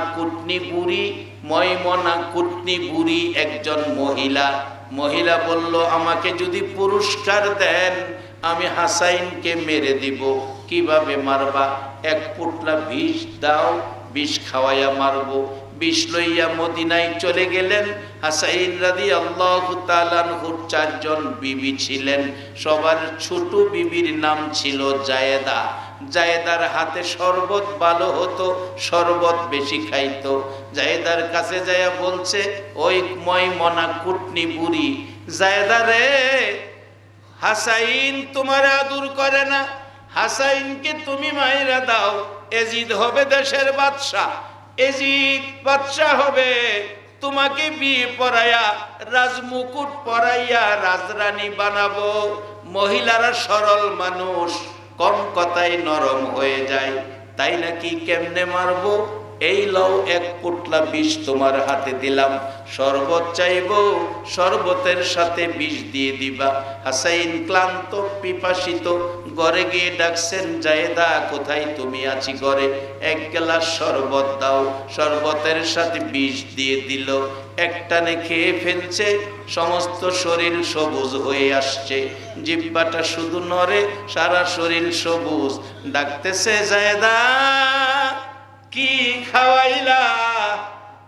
কুটনি বুড়ি একজন মহিলা বলল, আমাকে যদি পুরস্কার দেন আমি হাসাইনকে মেরে দিব। কিভাবে মারবা? এক পোটলা বিষ দাও, বিষ খাওয়াইয়া মারবো। বিষ লইয়া মদিনায় চলে গেলেন। হাসাইন রাদিয়াল্লাহু তাআলা আনহুর চারজন বিবি ছিলেন। সবার ছোট বিবির নাম ছিল জায়েদা। জায়েদার হাতে শরবত ভালো হতো, শরবত বেশি খাইতো। জায়েদার কাছে যাইয়া বলছে, ওই ময়মনা কুটনি বুড়ি, জায়েদা রে, হাসাইন তোমার আদর করে না, হাসাইনকে তুমি মাইরা দাও, এজিদ হবে দেশের বাদশা, এজিদ বাদশা হবে, তোমাকে বিয়ে পড়াইয়া রাজমুকুট পরাইয়া রাজরানী বানাবো। মহিলারা সরল মানুষ, কম কথায় নরম হয়ে যায়, তাই নাকি? কেমনে মারবো? এই লও, এক পোটলা বিষ তোমার হাতে দিলাম, শরবত চাইবো, শরবতের সাথে বিষ দিয়ে দিবা। হাসাইন ক্লান্ত পিপাসিত ঘরে গিয়ে ডাকছেন, জায়েদা কোথায় তুমি? আছি ঘরে। এক গ্লাস শরবত দাও, শরবতের সাথে বিষ দিয়ে দিল। একটানে খেয়ে ফেলছে, সমস্ত শরীর সবুজ হয়ে আসছে, জিহ্বাটা শুধু নড়ে, সারা শরীর সবুজ। ডাকতেছে, জায়েদা কি খাওয়াইলা?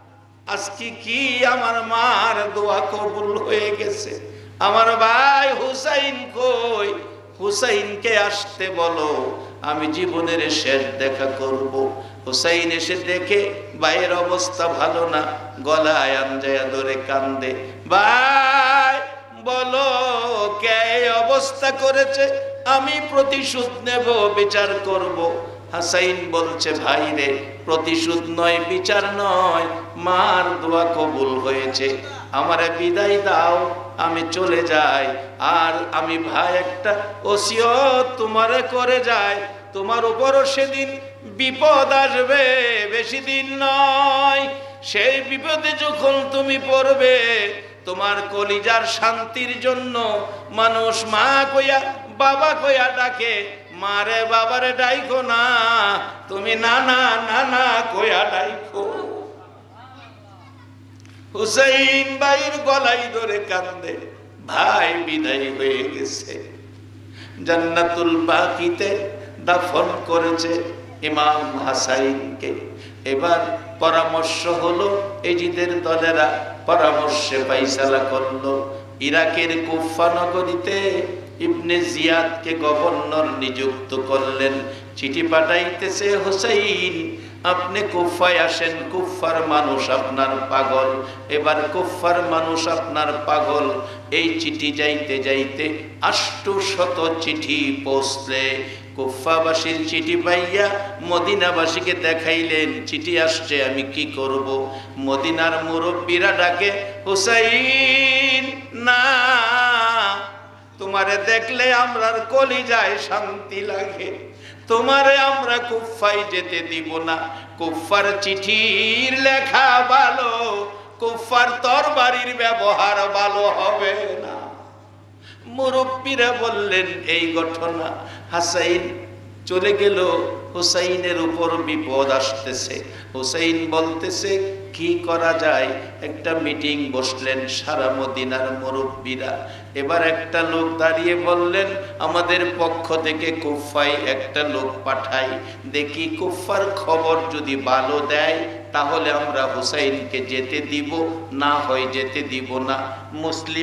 আজকে কি আমার মার দোয়া কবুল হয়ে গেছে। আমার ভাই হুসাইন কই? হুসাইনকে আসতে বলো, আমি জীবনের শেষ দেখা করব। হুসাইন এসে দেখে ভাইয়ের অবস্থা ভালো না, গলায় আঞ্জায়া ধরে কান্দে। ভাই বলো কে এই অবস্থা করেছে? আমি প্রতিশোধ নেব, বিচার করব। হুসাইন বলছে, ভাই রে, প্রতিশোধ নয়, বিচার নয়, মার দোয়া কবুল হয়েছে, আমারে বিদায় দাও, আমি চলে যাই। আর আমি ভাই একটা ওসিয়ত তোমারে করে যাই, তোমার উপরও সেদিন বিপদ আসবে, বেশি দিন নয়। সেই বিপদে যখন তুমি পড়বে, তোমার কলিজার শান্তির জন্য মানুষ মা কইয়া বাবা কইয়া ডাকে, মারে বাবারে ডাইকো না, তুমি নানা নানা কইয়া ডাইকো। হুসাইন ভাইয়ের গলায় ধরে কান্দে, ভাই বিদায় হয়ে গেছে। জান্নাতুল বাকিতে দাফন করেছে ইমাম হাসাইনকে। এবার পরামর্শ হলো, এজিদের দলেরা পরামর্শে ফাইসালা করলো, ইরাকের কুফা নগরীতে ইবনে জিয়াদকে গভর্নর নিযুক্ত করলেন। চিঠি পাঠাইতেছে, হুসাইন আপনি কুফায় আসেন, কুফার মানুষ আপনার পাগল। এবার কুফার মানুষ আপনার পাগল। এই চিঠি যাইতে যাইতে 800 চিঠি পৌঁছলে কুফাবাসীর চিঠি পাইয়া মদিনাবাসীকে দেখাইলেন, চিঠি আসছে, আমি কি করব? মদিনার মুরব্বীরা ডাকে, হুসাইন না, তোমারে দেখলে আমরার কলিজায় শান্তি লাগে, তোমারে আমরা কুফায় যেতে দিব না। কুফার চিঠির লেখা ভালো, কুফার তরবারির ব্যবহার ভালো হবে না। মুরব্বীরা বললেন এই ঘটনা। হাসাইন চলে গেল, হুসাইনের উপর বিপদ আসতেছে। হুসাইন বলতেছে কি করা যায়? একটা মিটিং বসলেন সারা মদিনার মুরব্বীরা। এবার একটা লোক দাঁড়িয়ে বললেন, আমাদের পক্ষ থেকে কুফায় একটা লোক পাঠাই, দেখি কুফার খবর যদি ভালো দেয় তাহলে আমরা হুসাইনকে যেতে দিব, না হয় যেতে দিব না। মুসলিম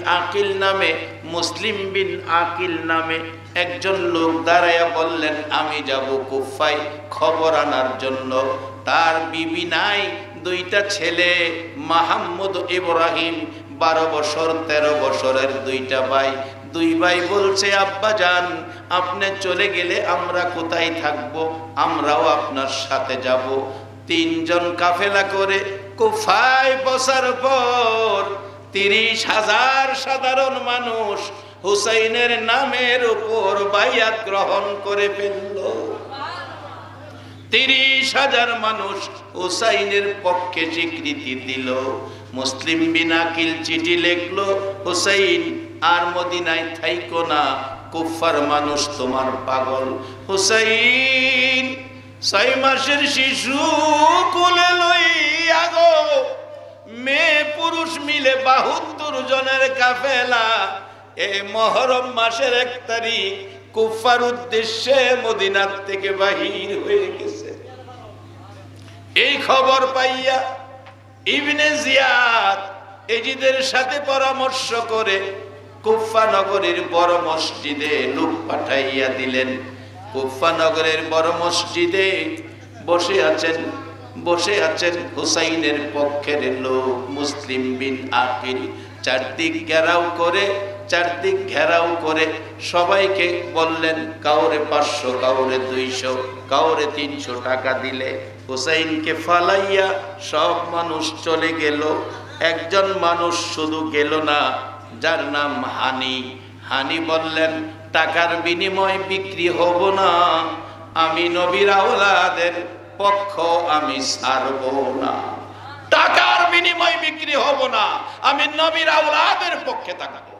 বিন আকিল নামে একজন লোক দাঁড়াইয়া বললেন, আমি যাব কুফায় খবর আনার জন্য। তার বিবি নাই, 2টা ছেলে, মাহমুদ ইব্রাহিম 12 বছর 13 বছরের 2টা ভাই। 2 ভাই বলছে, আব্বা জান আপনি চলে গেলে আমরা কোথায় থাকব? আমরাও আপনার সাথে যাব। 3 জন কাফেলা করে কুফায় পৌঁছার পর 30,000 সাধারণ মানুষ হুসাইনের নামের উপর বাইয়াত গ্রহণ করে ফেলল। 30,000 মানুষ হুসাইনের পক্ষে স্বীকৃতি দিল। মুসলিম বিন আকিল চিঠি লিখলো, হুসাইন আর মদিনায় থাইকো না, কুফার মানুষ তোমার পাগল। হুসাইন 6 মাসের শিশু কোলে লইয়া গো, মেয়ে পুরুষ মিলে 72 জনের কাফেলা এই মুহররম মাসের 1 তারিখ কুফার উদ্দেশ্যে মদিনার থেকে বাহির হয়ে গেছে। এই খবর পাইয়া ইবনে জিয়াদ এজিদের সাথে পরামর্শ করে কুফা নগরীর বড় মসজিদে লোক পাঠাইয়া দিলেন। কুফা নগরের বড় মসজিদে বসে আছেন হুসাইনের পক্ষের লোক মুসলিম বিন আকিল। চারদিক ঘেরাও করে সবাইকে বললেন, কাউরে 500, কাউরে 200, কাউরে 300 টাকা দিলে হুসাইনকে ফালাইয়া সব মানুষ চলে গেল। একজন মানুষ শুধু গেল না, যার নাম হানি বললেন, টাকার বিনিময় বিক্রি হব না, আমি নবীর আওলাদের পক্ষ আমি ছাড়ব না। টাকার বিনিময় বিক্রি হব না, আমি নবীর আওলাদের পক্ষে থাকব।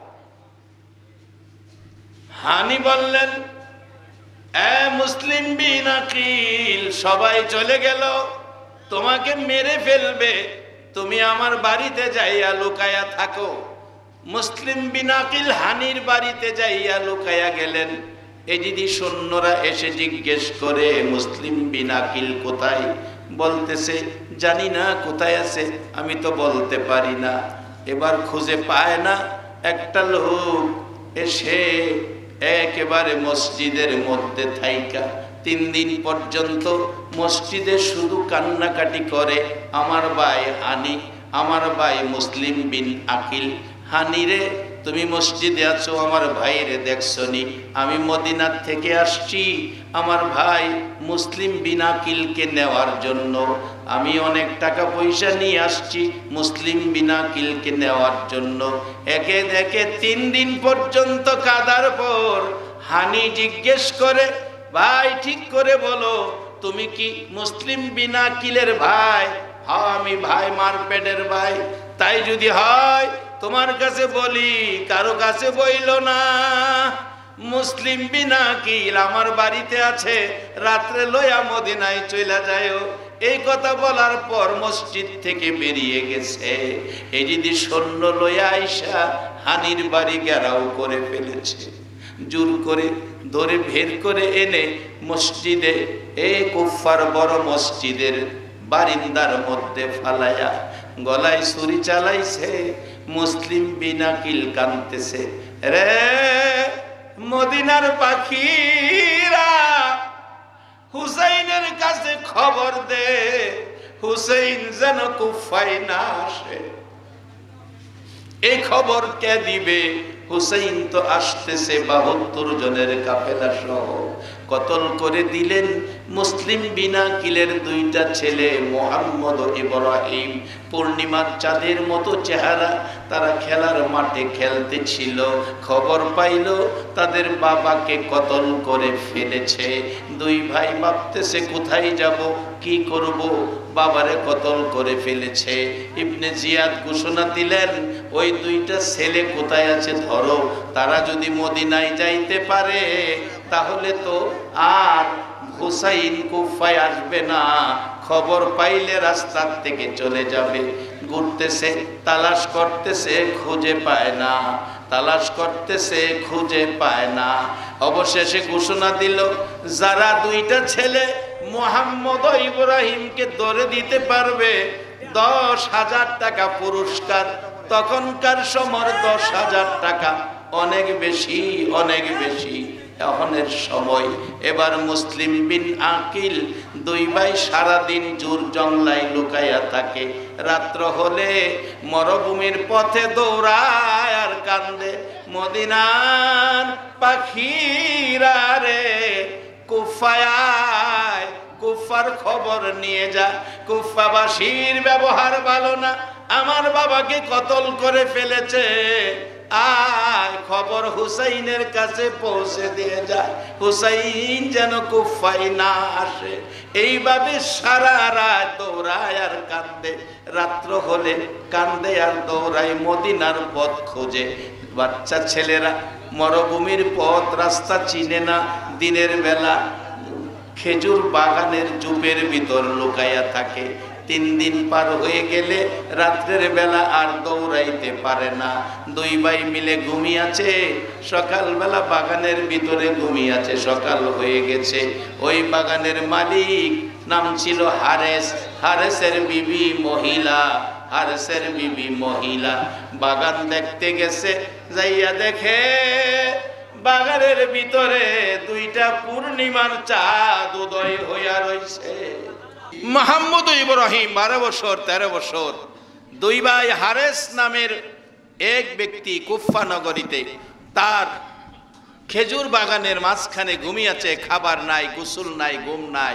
হানি বললেন, এ মুসলিম বিন আকিল, সবাই চলে গেল, তোমাকে মেরে ফেলবে, তুমি আমার বাড়িতে যাইয়া লুকায়া থাকো। মুসলিম বিন আকিল হানির বাড়িতে যাইয়া লুকায়া গেলেন। এই যদি সৈন্যরা এসে জিজ্ঞেস করে মুসলিম বিন আকিল কোথায়, বলতেছে জানি না কোথায় আছে, আমি তো বলতে পারি না। এবার খুঁজে পায় না, একটা লোক এসে একেবারে মসজিদের মধ্যে থাইকা 3 দিন পর্যন্ত মসজিদে শুধু কান্নাকাটি করে, আমার ভাই হানি, আমার ভাই মুসলিম বিন আকিল, হানি রে তুমি মসজিদে আছো, আমার ভাইরে দেখছনি, আমি মদিনার থেকে আসছি আমার ভাই মুসলিম বিন আকিলকে নেওয়ার জন্য, আমি অনেক টাকা পয়সা নিয়ে আসছি মুসলিম বিন আকিলকে নেওয়ার জন্য। একে দেখে 3 দিন পর্যন্ত কাদার পর হানি জিজ্ঞেস করে, ভাই ঠিক করে বলো তুমি কি মুসলিম বিন আকিলের ভাই? হ্যাঁ আমি ভাই, মারপেটের ভাই। তাই যদি হয় তোমার কাছে বলি, কারো কাছে বইল না। মুসলিম বিন আকিল আমার বাড়িতে আছে, রাত্রে লইয়া মদিনায় চলে যায়। এই কথা বলার পর মসজিদ থেকে বেরিয়ে গেছে। এই যদি সৈন্য লইয়া আইসা হানির বাড়ি ঘেরাও করে ফেলেছে, জোর করে ধরে বের করে এনে মসজিদে, এই কুফার বড় মসজিদের বারিন্দার মধ্যে ফালাইয়া গলায় ছুরি চালাইছে। মুসলিম বিন আকিল কাঁদতেছে, রে মদিনার পাখিরা হুসাইনের কাছে খবর দে, হুসাইন যেন কুফায় না আসে। এই খবর কে দিবে? হুসাইন তো আসতেছে 72 জনের কাফেলা সহ। কতল করে দিলেন মুসলিম বিন আকিলের 2টা ছেলে, মুহাম্মদ ও ইব্রাহিম। পূর্ণিমার চাঁদের মতো চেহারা, তারা খেলার মাঠে খেলতেছিল। খবর পাইল তাদের বাবাকে কতল করে ফেলেছে। 2 ভাই ভাবতেছে কোথায় যাব, কি করব, বাবারে কতল করে ফেলেছে। ইবনে জিয়াদ ঘোষণা দিলেন, ওই 2টা ছেলে কোথায় আছে ধরো, তারা যদি মদিনায় যাইতে পারে তাহলে তো আর হুসাইন কুফায় আসবে না, খবর পাইলে রাস্তার থেকে চলে যাবে। ঘুরতেছে, তালাশ করতেছে, খুঁজে পায় না, তালাশ করতেছে, খুঁজে পায় না। অবশেষে ঘোষণা দিল, যারা 2টা ছেলে মুহাম্মদ ও ইব্রাহিমকে ধরে দিতে পারবে 10,000 টাকা পুরস্কার। তখনকার সময় 10,000 টাকা অনেক বেশি, অনেক বেশি এখনের সময়। এবার মুসলিম বিন আকিল 2 ভাই সারাদিন জোর জংলায় লুকাইয়া থাকে। রাত্র হলে মরুভূমির পথে দৌড়ায় আর কান্দে, মদিনার পাখিরা রে কুফায়, কুফার খবর নিয়ে যা, কুফাবাসীর ব্যবহার ভালো না, আমার বাবাকে কতল করে ফেলেছে, আয় খবর হুসাইনের কাছে পৌঁছে দিয়ে যায়, হুসাইন যেন কুফায় না আসে। এইভাবে সারা রাত দৌড়ায় আর কান্দে, রাত্র হলে কান্দে আর দৌড়ায়, মদিনার পথ খোঁজে। বাচ্চা ছেলেরা মরুভূমির পথ রাস্তা চিনে না। দিনের বেলা খেজুর বাগানের জুপের ভিতর লুকাইয়া থাকে। 3 দিন পার হয়ে গেলে রাত্রের বেলা আর দৌড়াইতে পারে না। 2 ভাই মিলে ঘুমিয়েছে, সকালবেলা বাগানের ভিতরে ঘুমিয়েছে। সকাল হয়ে গেছে। ওই বাগানের মালিক নাম ছিল হারেস। হারেসের বিবি মহিলা, হারেসের বিবি মহিলা বাগান দেখতে গেছে। যাইয়া দেখে বাগানের ভিতরে 2টা পূর্ণিমার চাঁদ উদয় হইয়া রইছে। মুহাম্মদ ও ইব্রাহিম 12 বছর 13 বছর। 2 ভাই হারেস নামের এক ব্যক্তি কুফা নগরীতে তার খেজুর বাগানের মাঝখানে ঘুমিয়েছে। খাবার নাই, গোসল নাই, ঘুম নাই।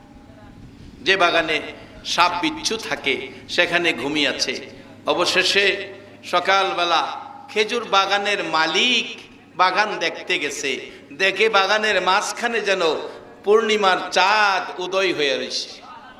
যে বাগানে সাপ বিচ্ছু থাকে সেখানে ঘুমিয়েছে। অবশেষে সকালবেলা খেজুর বাগানের মালিক বাগান দেখতে গেছে। দেখে বাগানের মাঝখানে যেন পূর্ণিমার চাঁদ উদয় হয়ে রয়েছে।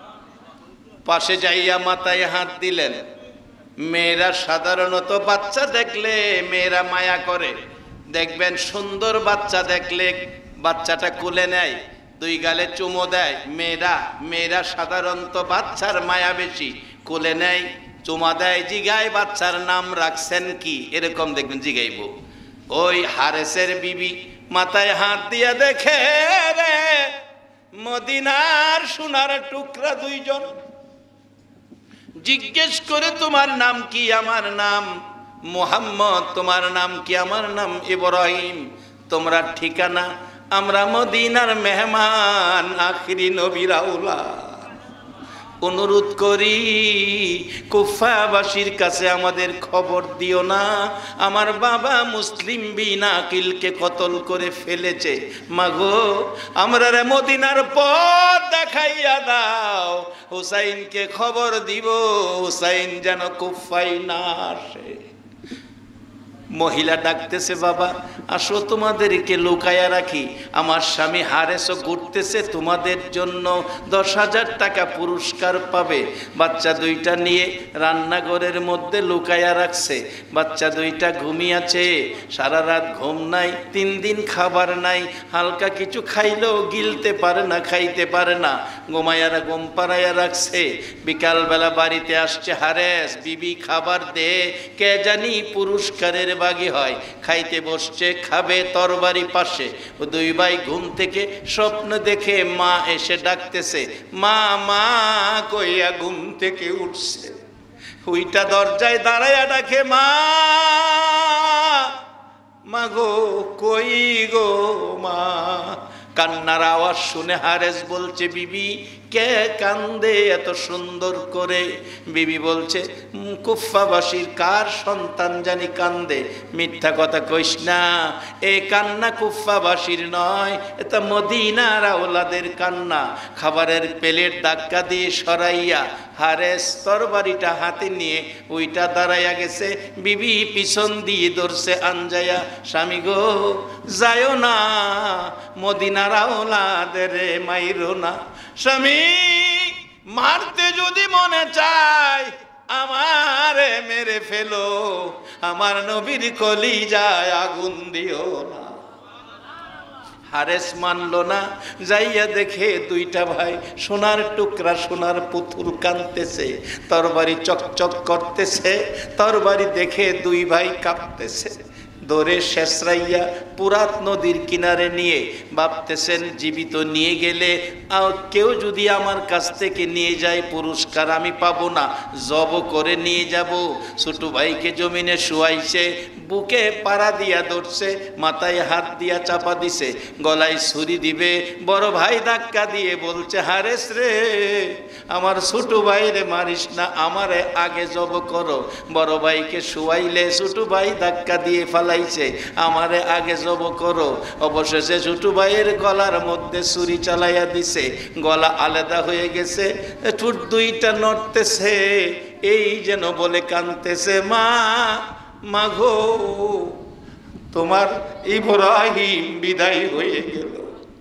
পাশে যাইয়া মাথায় হাত দিলেন। মেয়েরা সাধারণত বাচ্চা দেখলে মেয়েরা মায়া করে। দেখবেন সুন্দর বাচ্চা দেখলে বাচ্চাটা কোলে নেয়, 2 গালে চুমো দেয়। মেয়েরা সাধারণত বাচ্চার মায়া বেশি, কোলে নেয়, চুমা দেয়, জিগায় বাচ্চার নাম রাখছেন কি, এরকম দেখবেন জিগাইব। ওই হারেসের বিবি মাথায় হাত দিয়ে দেখে রে মদিনার সোনার টুকরা দুইজন জিজ্ঞেস করে তোমার নাম কি? আমার নাম মুহাম্মদ। তোমার নাম কি? আমার নাম ইব্রাহিম। তোমরা ঠিকানা? আমরা মদিনার মেহমান, আখিরি নবীর আওলাদ। অনুরোধ করি কুফাবাসীর কাছে আমাদের খবর দিও না, আমার বাবা মুসলিম বিন আকিলকে কতল করে ফেলেছে। মাগো আমরা মদিনার পথ দেখাইয়া দাও, হুসাইনকে খবর দিব, হুসাইন যেন কুফায় না আসে। মহিলা ডাকতেছে, বাবা আসো তোমাদেরকে লুকায়া রাখি, আমার স্বামী হারেসও ঘুরতেছে, তোমাদের জন্য 10,000 টাকা পুরস্কার পাবে। বাচ্চা দুইটা নিয়ে রান্নাঘরের মধ্যে লুকায়া রাখছে। বাচ্চা দুইটা ঘুমিয়েছে, সারা রাত ঘুম নাই, 3 দিন খাবার নাই, হালকা কিছু খাইলেও গিলতে পারে না, খাইতে পারে না, ঘুমায়ারা ঘুম পাড়াইয়া রাখছে। বিকালবেলা বাড়িতে আসছে হারেস, বিবি খাবার দে, কে জানি পুরস্কারের বাগি হয়। খাইতে বসছে, খাবে, তরবারি পাশে। ও দুই ভাই ঘুম থেকে স্বপ্ন দেখে মা এসে ডাকতেছে, মা মা কইয়া ঘুম থেকে উঠছে। ওইটা দরজায় দাঁড়াইয়া ডাকে, মা মা গো কই গো মা। কান্নার আওয়াজ শুনে হারেস বলছে, বিবি কে কান্দে এত সুন্দর করে? বিবি বলছে, কুফাবাসীর কার সন্তান জানি কান্দে। মিথ্যা কথা কইস না, এ কান্না কুফাবাসীর নয়, এটা মদিনার আওলাদের কান্না। খাবারের প্লেট ধাক্কা দিয়ে সরাইয়া হারেস তরবারিটা হাতে নিয়ে ওইটা দাঁড়াইয়া গেছে। বিবি পিছন দিয়ে ধরছে আঞ্জায়া, স্বামী গো যায়ও না, মদিনার আওলাদের মাইরো না। স্বামী মারতে যদি মনে চায় আমারে মেরে ফেলো, আমার নবীর কলিজায় আগুন দিও না। হারেস মানলো না, যাইয়া দেখে দুইটা ভাই সোনার টুকরা, সোনার পুতুল কাঁদতেছে, তরবারি চকচক করতেছে। তরবারি দেখে দুই ভাই কাঁপতেছে। দৌড়ে শেষরাইয়া পুরাত নদীর কিনারে নিয়ে ভাবতেছেন, জীবিত নিয়ে গেলে কেউ যদি আমার কাছ থেকে নিয়ে যায় পুরস্কার আমি পাবো না, জব করে নিয়ে যাব। ছোট ভাইকে জমিনে শুয়াইছে, বুকে পাড়া দিয়া ধরছে, মাথায় হাত দিয়া চাপা দিছে, গলায় ছুরি দিবে। বড় ভাই ধাক্কা দিয়ে বলছে, হারেস রে আমার ছোট ভাই রে মারিস না, আমারে আগে জব করো। বড় ভাইকে শুয়াইলে ছোট ভাই ধাক্কা দিয়ে ফালাইছে, আমারে আগে জব করো। অবশেষে ছোট ভাইয়ের গলার মধ্যে ছুরি চালাইয়া দিছে, গলা আলাদা হয়ে গেছে, ঠোঁট দুইটা নড়তেছে, এই যেন বলে কাঁদতেছে, মা মাগো তোমার ইব্রাহিম বিদায় হয়ে গেল।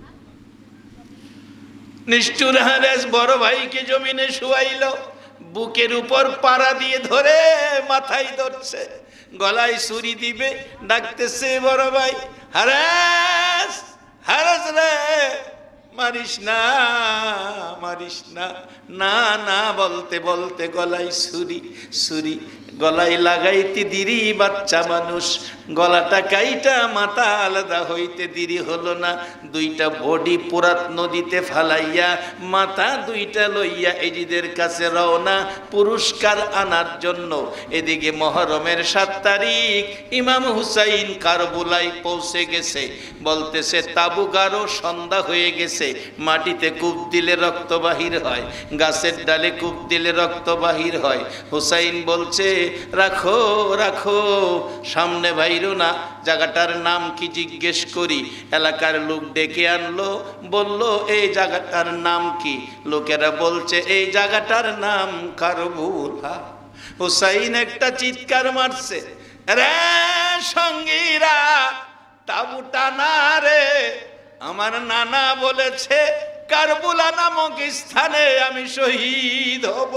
নিষ্ঠুর হারেস বড় ভাইকে জমিনে শুয়াইল, বুকের উপর পাড়া দিয়ে ধরে মাথায় ধরছে, গলায় ছুরি দিবে, ডাকতেছে বড় ভাই, হারেস হারেস রে মারিস না মারিস না। না না বলতে বলতে গলায় ছুরি, ছুরি গলায় লাগাইতে দেরি, বাচ্চা মানুষ গলাটা কাইটা মাথা আলাদা হইতে দেরি হলো না। দুইটা বডি পুরাত নদীতে ফালাইয়া মাথা দুইটা লইয়া এজিদের কাছে রওনা, পুরস্কার আনার জন্য। এদিকে মহরমের 7 তারিখ ইমাম হুসাইন কারবুলায় পৌঁছে গেছে। বলতেছে তাবু গারো, সন্ধ্যা হয়ে গেছে, মাটিতে কূপ দিলে রক্ত বাহির হয়, গাছের ডালে কূপ দিলে রক্ত বাহির হয়। হুসাইন বলছে, রাখো রাখো, সামনে বাইরো না। জায়গাটার নাম কি জিজ্ঞেস করি। এলাকার লোক ডেকে আনলো, বলল এই জায়গাটার নাম কি? লোকেরা বলছে এই জায়গাটার নাম কারবুলা। হুসাইন একটা চিৎকার মারছে, রে সঙ্গীরা তাবুটা না রে, আমার নানা বলেছে কারবুলা নামক স্থানে আমি শহীদ হব।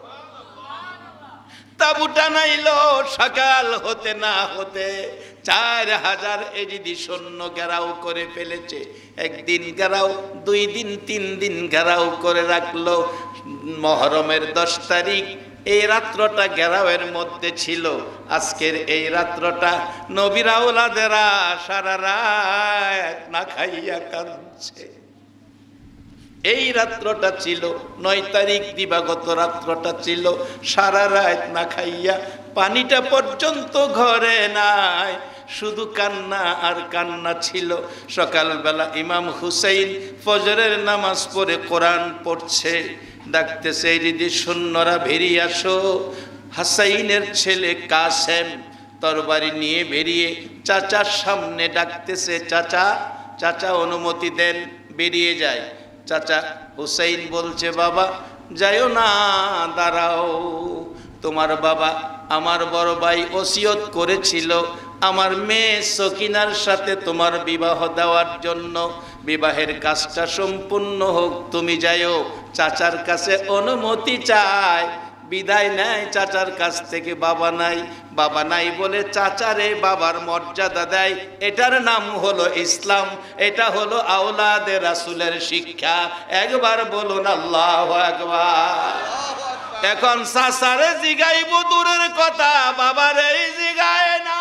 তাবুটা নাইল, সকাল হতে না হতে 4000 এজিদি সৈন্য ঘেরাও করে ফেলেছে। একদিন ঘেরাও, 2 দিন 3 দিন ঘেরাও করে রাখলো। মহরমের 10 তারিখ এই রাত্রটা ঘেরাওয়ের মধ্যে ছিল। আজকের এই রাত্রটা নবীর আওলাদেরা সারা রাত না খাইয়া কাঁদছে। এই রাত্রটা ছিল 9 তারিখ দিবাগত রাত্রটা ছিল, সারা রাত না খাইয়া পানিটা পর্যন্ত ঘরে নাই, শুধু কান্না আর কান্না ছিল। সকালবেলা ইমাম হুসাইন ফজরের নামাজ পড়ে কোরআন পড়ছে, ডাকতেছে দিদি সৈন্যরা বেরিয়ে আসো। হাসাইনের ছেলে কাসেম তরবারি নিয়ে বেরিয়ে চাচার সামনে ডাকতেছে, চাচা চাচা অনুমতি দেন, বেরিয়ে যায়। চাচা হুসাইন বলছে, বাবা যাইও না, দাঁড়াও, তোমার বাবা আমার বড় ভাই ওসিয়ত করেছিল আমার মেয়ে সকিনার সাথে তোমার বিবাহ দেওয়ার জন্য, বিবাহের কাজটা সম্পূর্ণ হোক, তুমি যাইও। চাচার কাছে অনুমতি চায়, বিদায় নেয় চাচার কাছ থেকে। বাবা নাই, বাবা নাই বলে চাচারে বাবার মর্যাদা দেয়। এটার নাম হলো ইসলাম, এটা হলো আওলাদে রাসূলের শিক্ষা। একবার বলুন আল্লাহু আকবার। এখন চাচারে জিগাইব দূরের কথা, বাবারে জিগায় না।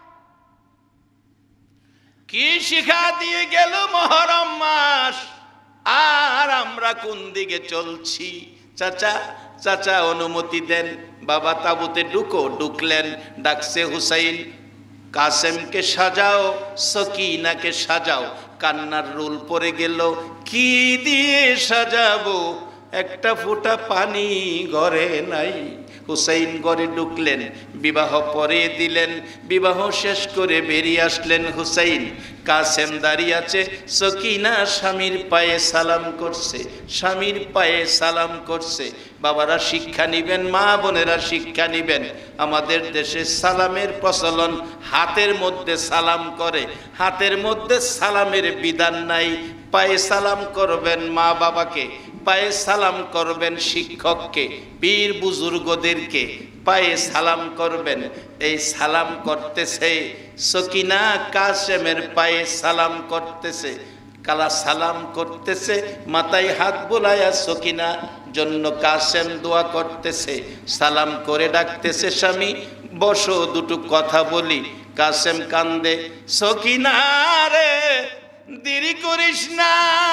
কি শিখা দিয়ে গেল মুহররম মাস, আর আমরা কোন দিকে চলছি? চাচা চাচা অনুমতি দেন, বাবা তাবুতে ঢুকো। ঢুকলেন, ডাকছে হুসাইন, কাসেমকে সাজাও, সকিনাকে সাজাও। কান্নার রোল পড়ে গেল, কি দিয়ে সাজাবো? একটা ফোঁটা পানি ঘরে নাই। হুসাইন ঘরে ঢুকলেন, বিবাহ পড়িয়ে দিলেন। বিবাহ শেষ করে বেরিয়ে আসলেন হুসাইন। কাসেম দাঁড়িয়ে আছে, সকিনা স্বামীর পায়ে সালাম করছে, স্বামীর পায়ে সালাম করছে। বাবারা শিক্ষা নিবেন, মা বোনেরা শিক্ষা নিবেন। আমাদের দেশে সালামের প্রচলন, হাতের মধ্যে সালাম করে, হাতের মধ্যে সালামের বিধান নাই। পায়ে সালাম করবেন মা বাবাকে, পায়ে সালাম করবেন শিক্ষককে, পীর বুজুর্গদেরকে পায়ে সালাম করবেন। এই সালাম করতেছে সকিনা কাসেমের পায়ে সালাম করতেছে, কালা সালাম করতেছে, মাথায় হাত বোলায়া সকিনা জন্য কাসেম দোয়া করতেছে। সালাম করে ডাকতেছে, স্বামী বসো, দুটো কথা বলি। কাসেম কান্দে, সকিনা রে দেরি করিস না,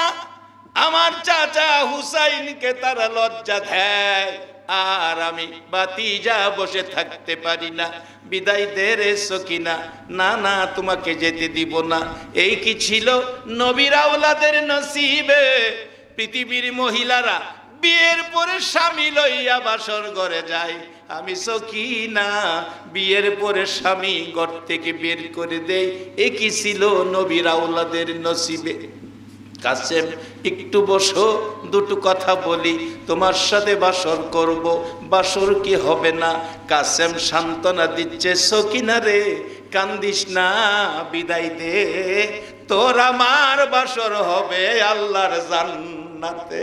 আমার চাচা হুসাইনকে তারা লজ্জা দেয়, আর আমি বাতিজা বসে থাকতে পারি না, বিদায় দে রে সকিনা। না না, তোমাকে যেতে দিব না। এই কি ছিল নবীর আওলাদের নসিবে? পৃথিবীর মহিলারা বিয়ের পরে স্বামী লইয়া বাসর ঘরে যায়, আমি সকিনা বিয়ের পরে স্বামী ঘর থেকে বের করে দেই। এ কি ছিল নবীর আওলাদের নসিবে? কাসেম একটু বসো, দুটো কথা বলি, তোমার সাথে বাসর করব। বাসর কি হবে না? কাসেম সান্ত্বনা দিচ্ছে, সকিনা রে কান্দিস না, বিদায় দে, তোর আমার বাসর হবে আল্লাহর জান্নাতে।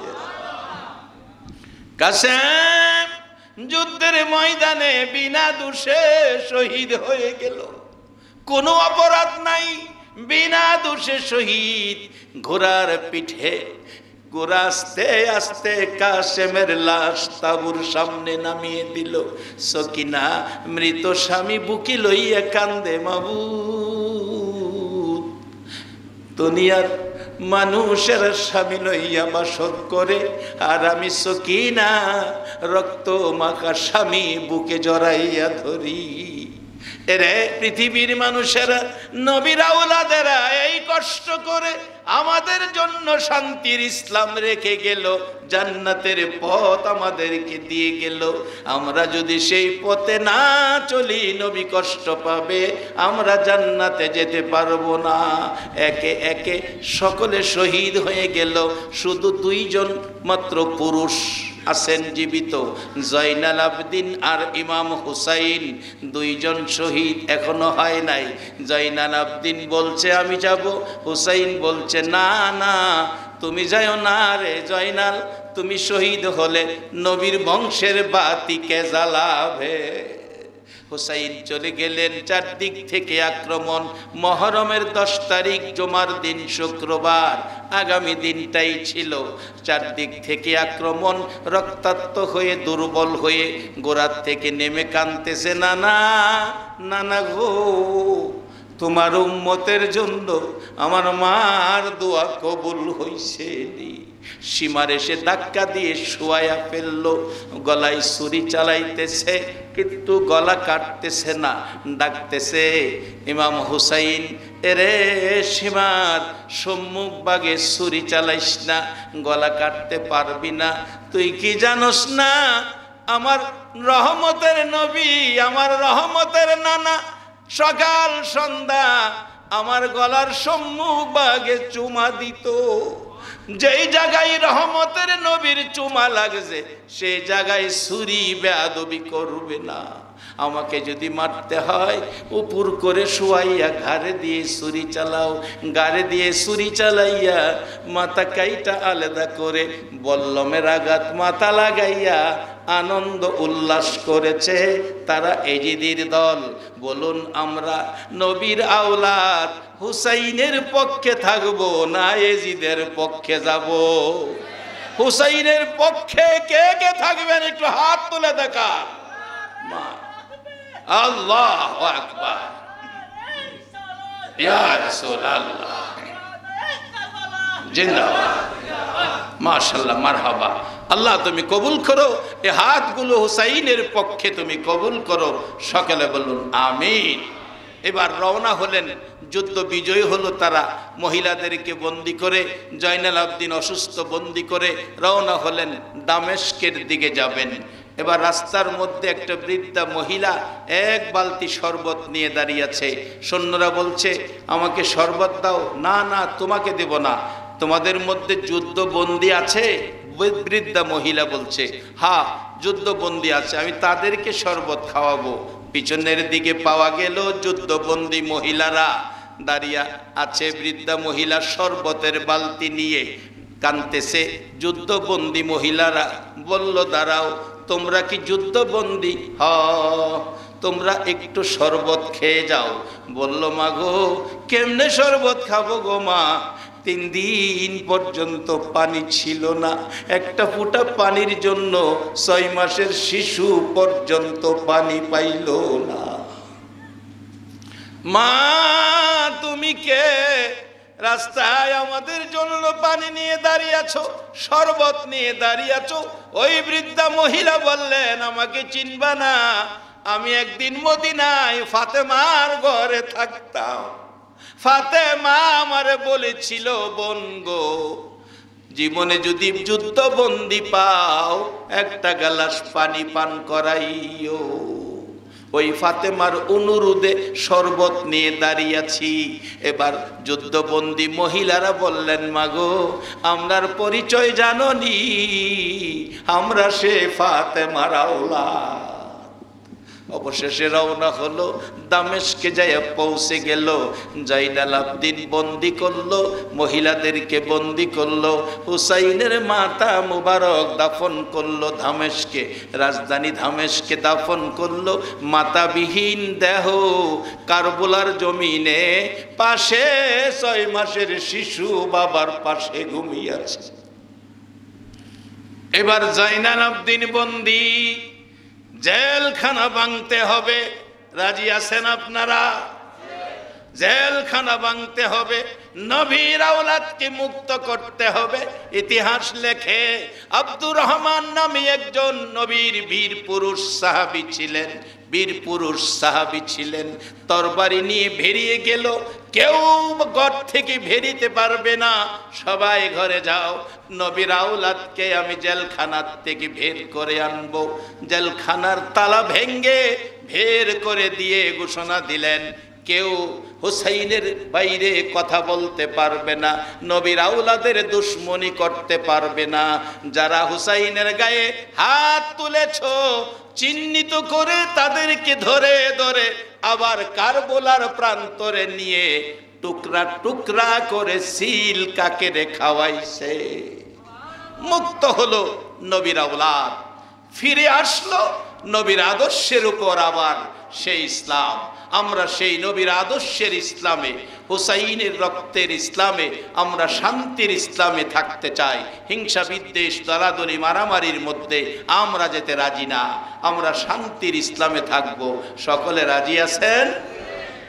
কাসেম যুদ্ধের ময়দানে বিনা দোষে শহীদ হয়ে গেল, কোনো অপরাধ নাই, বিনা দোষে শহীদ। ঘোড়ার পিঠে ঘোড়া আস্তে আস্তে কাসেমের লাশ তাবুর সামনে নামিয়ে দিল। সকিনা মৃত স্বামী বুকে লইয়া কান্দে, মাবুদ দুনিয়ার মানুষের স্বামী লইয়া বাসর করে, আর আমি সকিনা রক্ত মাখা স্বামী বুকে জড়াইয়া ধরি। এরে পৃথিবীর মানুষেরা, নবীর আওলাদেরা এই কষ্ট করে আমাদের জন্য শান্তির ইসলাম রেখে গেল, জান্নাতের পথ আমাদেরকে দিয়ে গেল। আমরা যদি সেই পথে না চলি, নবী কষ্ট পাবে, আমরা জান্নাতে যেতে পারবো না। একে একে সকলে শহীদ হয়ে গেল, শুধু 2 জন মাত্র পুরুষ আছেন জীবিত, জয়নাল আবদিন আর ইমাম হুসাইন। 2 জন শহীদ এখনো হয় নাই। জয়নাল আবদিন বলছে আমি যাব, হুসাইন বলছে না না তুমি যাও না রে জয়নাল, তুমি শহীদ হলে নবীর বংশের বাতি কে জ্বালাবে। হুসাইন চলে গেলেন, চারদিক থেকে আক্রমণ। মুহররমের 10 তারিখ জুমার দিন, শুক্রবার, আগামী দিনটাই ছিল। চারদিক থেকে আক্রমণ, রক্তাক্ত হয়ে দুর্বল হয়ে গোড়ার থেকে নেমে কাঁদতেছে, নানা নানা গো, তোমার উম্মতের জন্য আমার মার দোয়া কবুল হইছে নি। সীমার এসে ধাক্কা দিয়ে শোয়া ফেললো, গলায় ছুরি চালাইতেছে কিন্তু গলা কাটতেছে না, ডাকতেছে ইমাম হুসাইন, এরে সীমার সম্মুখ ভাগে ছুরি চালাইস না, গলা কাটতে পারবি না। তুই কি জানোস না আমার রহমতের নবী, আমার রহমতের নানা সকাল সন্ধ্যা আমার গলার সম্মুখ ভাগে চুমা দিত। যেই জায়গায় রহমতের নবীর চুমা লাগছে সেই জায়গায় ছুরি বেয়াদবি করবে না। আমাকে যদি মারতে হয় উপর করে শুয়াইয়া ঘাড়ে দিয়ে ছুরি চালাও, গাড়ে দিয়ে ছুরি চালাইয়া মাথা কাইটা আলাদা করে বল্লমের আঘাত মাথা লাগাইয়া আনন্দ উল্লাস করেছে তারা এজিদির দল। বলুন আমরা নবীর আওলাদ হুসাইনের পক্ষে থাকবো না এজিদের পক্ষে যাব? হুসাইনের পক্ষে কে কে থাকবেন একটু হাত তুলে দেখা। আল্লাহু আকবার, ইয়া রাসূলুল্লাহ, জিন্দাবাদ, মাশাআল্লাহ, মারহাবা। আল্লাহ তুমি কবুল করো, এই হাতগুলো হুসাইনের পক্ষে তুমি কবুল করো। সকলে বলুন আমিন। এবার রওনা হলেন, যুদ্ধ বিজয়ী হলো তারা। মহিলাদেরকে বন্দি করে, জয়নাল আবদিন অসুস্থ বন্দি করে রওনা হলেন, দামেস্কের দিকে যাবেন। এবার রাস্তার মধ্যে একটা বৃদ্ধা মহিলা এক বালতি শরবত নিয়ে দাঁড়িয়ে আছে। সৈন্যরা বলছে আমাকে শরবত দাও। না না, তোমাকে দেব না, তোমাদের মধ্যে যুদ্ধবন্দী আছে? বৃদ্ধা মহিলা বলছে হ্যাঁ যুদ্ধবন্দী আছে, আমি তাদেরকে শরবত খাওয়াবো। পিছনের দিকে পাওয়া গেল যুদ্ধবন্দী মহিলারা দাঁড়িয়ে আছে। বৃদ্ধা মহিলা শরবতের বালতি নিয়ে কাঁদতেছে। যুদ্ধবন্দী মহিলারা বলল দাঁড়াও, তোমরা কি যুদ্ধবন্দী? হ্যাঁ, তোমরা একটু শরবত খেয়ে যাও। বলল মা গো, কেমনে শরবত খাবো গো মা? 3 দিন পর্যন্ত পানি ছিল না, একটা ফোঁটা পানির জন্য 6 মাসের শিশু পর্যন্ত পানি পাইল না। মা তুমি কে? রাস্তায় আমাদের জন্য পানি নিয়ে দাঁড়িয়ে আছো, শরবত নিয়ে দাঁড়িয়ে আছো। ওই বৃদ্ধা মহিলা বললেন আমাকে চিনবা না, আমি একদিন মদিনায় ফাতেমার ঘরে থাকতাম। ফাতেমা আমারে বলেছিল বোন গো, জীবনে যদি যুদ্ধবন্দী পাও একটা গ্লাস পানি পান করাইও। ওই ফাতেমার অনুরোধে শরবত নিয়ে দাঁড়িয়ে আছি। এবার যুদ্ধবন্দী মহিলারা বললেন মাগো, আমরার পরিচয় জানোনি, আমরা সে ফাতেমার আওলাদ। অবশেষে রওনা হলো, দামেস্কে যায় পৌঁছে গেল। জয়নাল আবদিন বন্দি করলো, মহিলাদেরকে বন্দি করলো। হুসাইনের মাথা মুবারক দাফন করলো দামেস্কে, রাজধানী দামেস্কে দাফন করলো। মাথাবিহীন দেহ কারবালার জমিনে পাশে 6 মাসের শিশু বাবার পাশে ঘুমিয়ে আছে। এবার জয়নাল আবদিন বন্দি, জেলখানা ভাঙতে হবে। রাজি আছেন আপনারা? জেলখানা ভাঙতে হবে, নবীর আওলাদকে মুক্ত করতে হবে। ইতিহাস লেখে আব্দুর রহমান নামে একজন নবীর বীর পুরুষ সাহাবী ছিলেন, বীর পুরুষ সাহাবী ছিলেন। তরবারি নিয়ে বেরিয়ে গেল, কেউ ঘর থেকে বেরিতে পারবে না, সবাই ঘরে যাও, নবীর আওলাদকে আমি জেলখানার থেকে বের করে আনবো। জেলখানার তালা ভেঙ্গে বের করে দিয়ে ঘোষণা দিলেন কেউ হুসাইনের বাইরে কথা বলতে পারবে না, নবীর আওলাদের দুশমনি করতে পারবে না। যারা হুসাইনের গায়ে হাত তুলেছো চিহ্নিত করে তাদেরকে ধরে ধরে আবার কারবালার প্রান্তরে নিয়ে টুকরা টুকরা করে সিল কাকেরে খাওয়াইছে। মুক্ত হলো নবীর আওলাদ, ফিরে আসলো নবীর আদর্শের উপর আবার সেই ইসলাম। আমরা সেই নবীর আদর্শের ইসলামে, হুসাইনের রক্তের ইসলামে, আমরা শান্তির ইসলামে থাকতে চাই। হিংসা বিদ্বেষ দলাদলি মারামারির মধ্যে আমরা যেতে রাজি না, আমরা শান্তির ইসলামে থাকব। সকলে রাজি আছেন?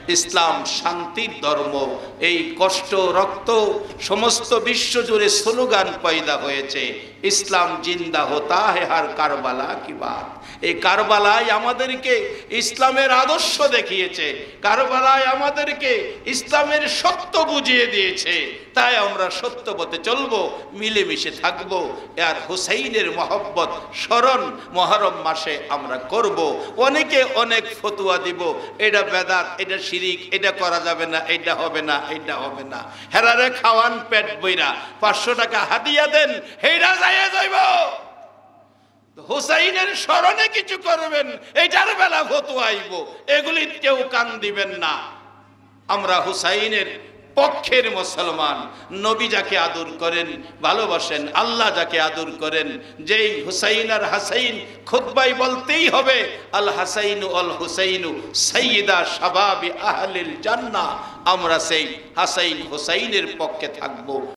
ইসলাম শান্তির ধর্ম। এই কষ্ট রক্ত সমস্ত বিশ্ব জুড়ে স্লোগান পয়দা হয়েছে, ইসলাম জিন্দা হতা হে হার কারবালা কি বাত। এই কারবালায় আমাদেরকে ইসলামের আদর্শ দেখিয়েছে, কারবালায় আমাদেরকে ইসলামের সত্য বুঝিয়ে দিয়েছে। তাই আমরা সত্য পথে চলবো, মিলেমিশে থাকবো। আর হুসাইনের মহব্বত স্মরণ মুহররম মাসে আমরা করব। অনেকে অনেক ফতোয়া দিব, এটা বেদাত, এটা শিরিক, এটা করা যাবে না, এটা হবে না, এটা হবে না। হেরারে খাওয়ান পেট বইরা 500 টাকা হাদিয়া দেন, হেরা যায় যাইব। হুসাইনের স্মরণে কিছু করবেন, এইটার বেলা ফতোয়া আইব, এগুলি কেউ কান দিবেন না। আমরা হুসাইনের পক্ষের মুসলমান। নবী যাকে আদর করেন, ভালোবাসেন, আল্লাহ যাকে আদর করেন, যেই হুসাইন আর হাসাইন খুতবায় বলতেই হবে, আল হাসাইনু আল হুসাইনু সাইয়্যিদা শাবাবি আহলিল জান্নাহ। আমরা সেই হাসাইন হুসাইনের পক্ষে থাকবো।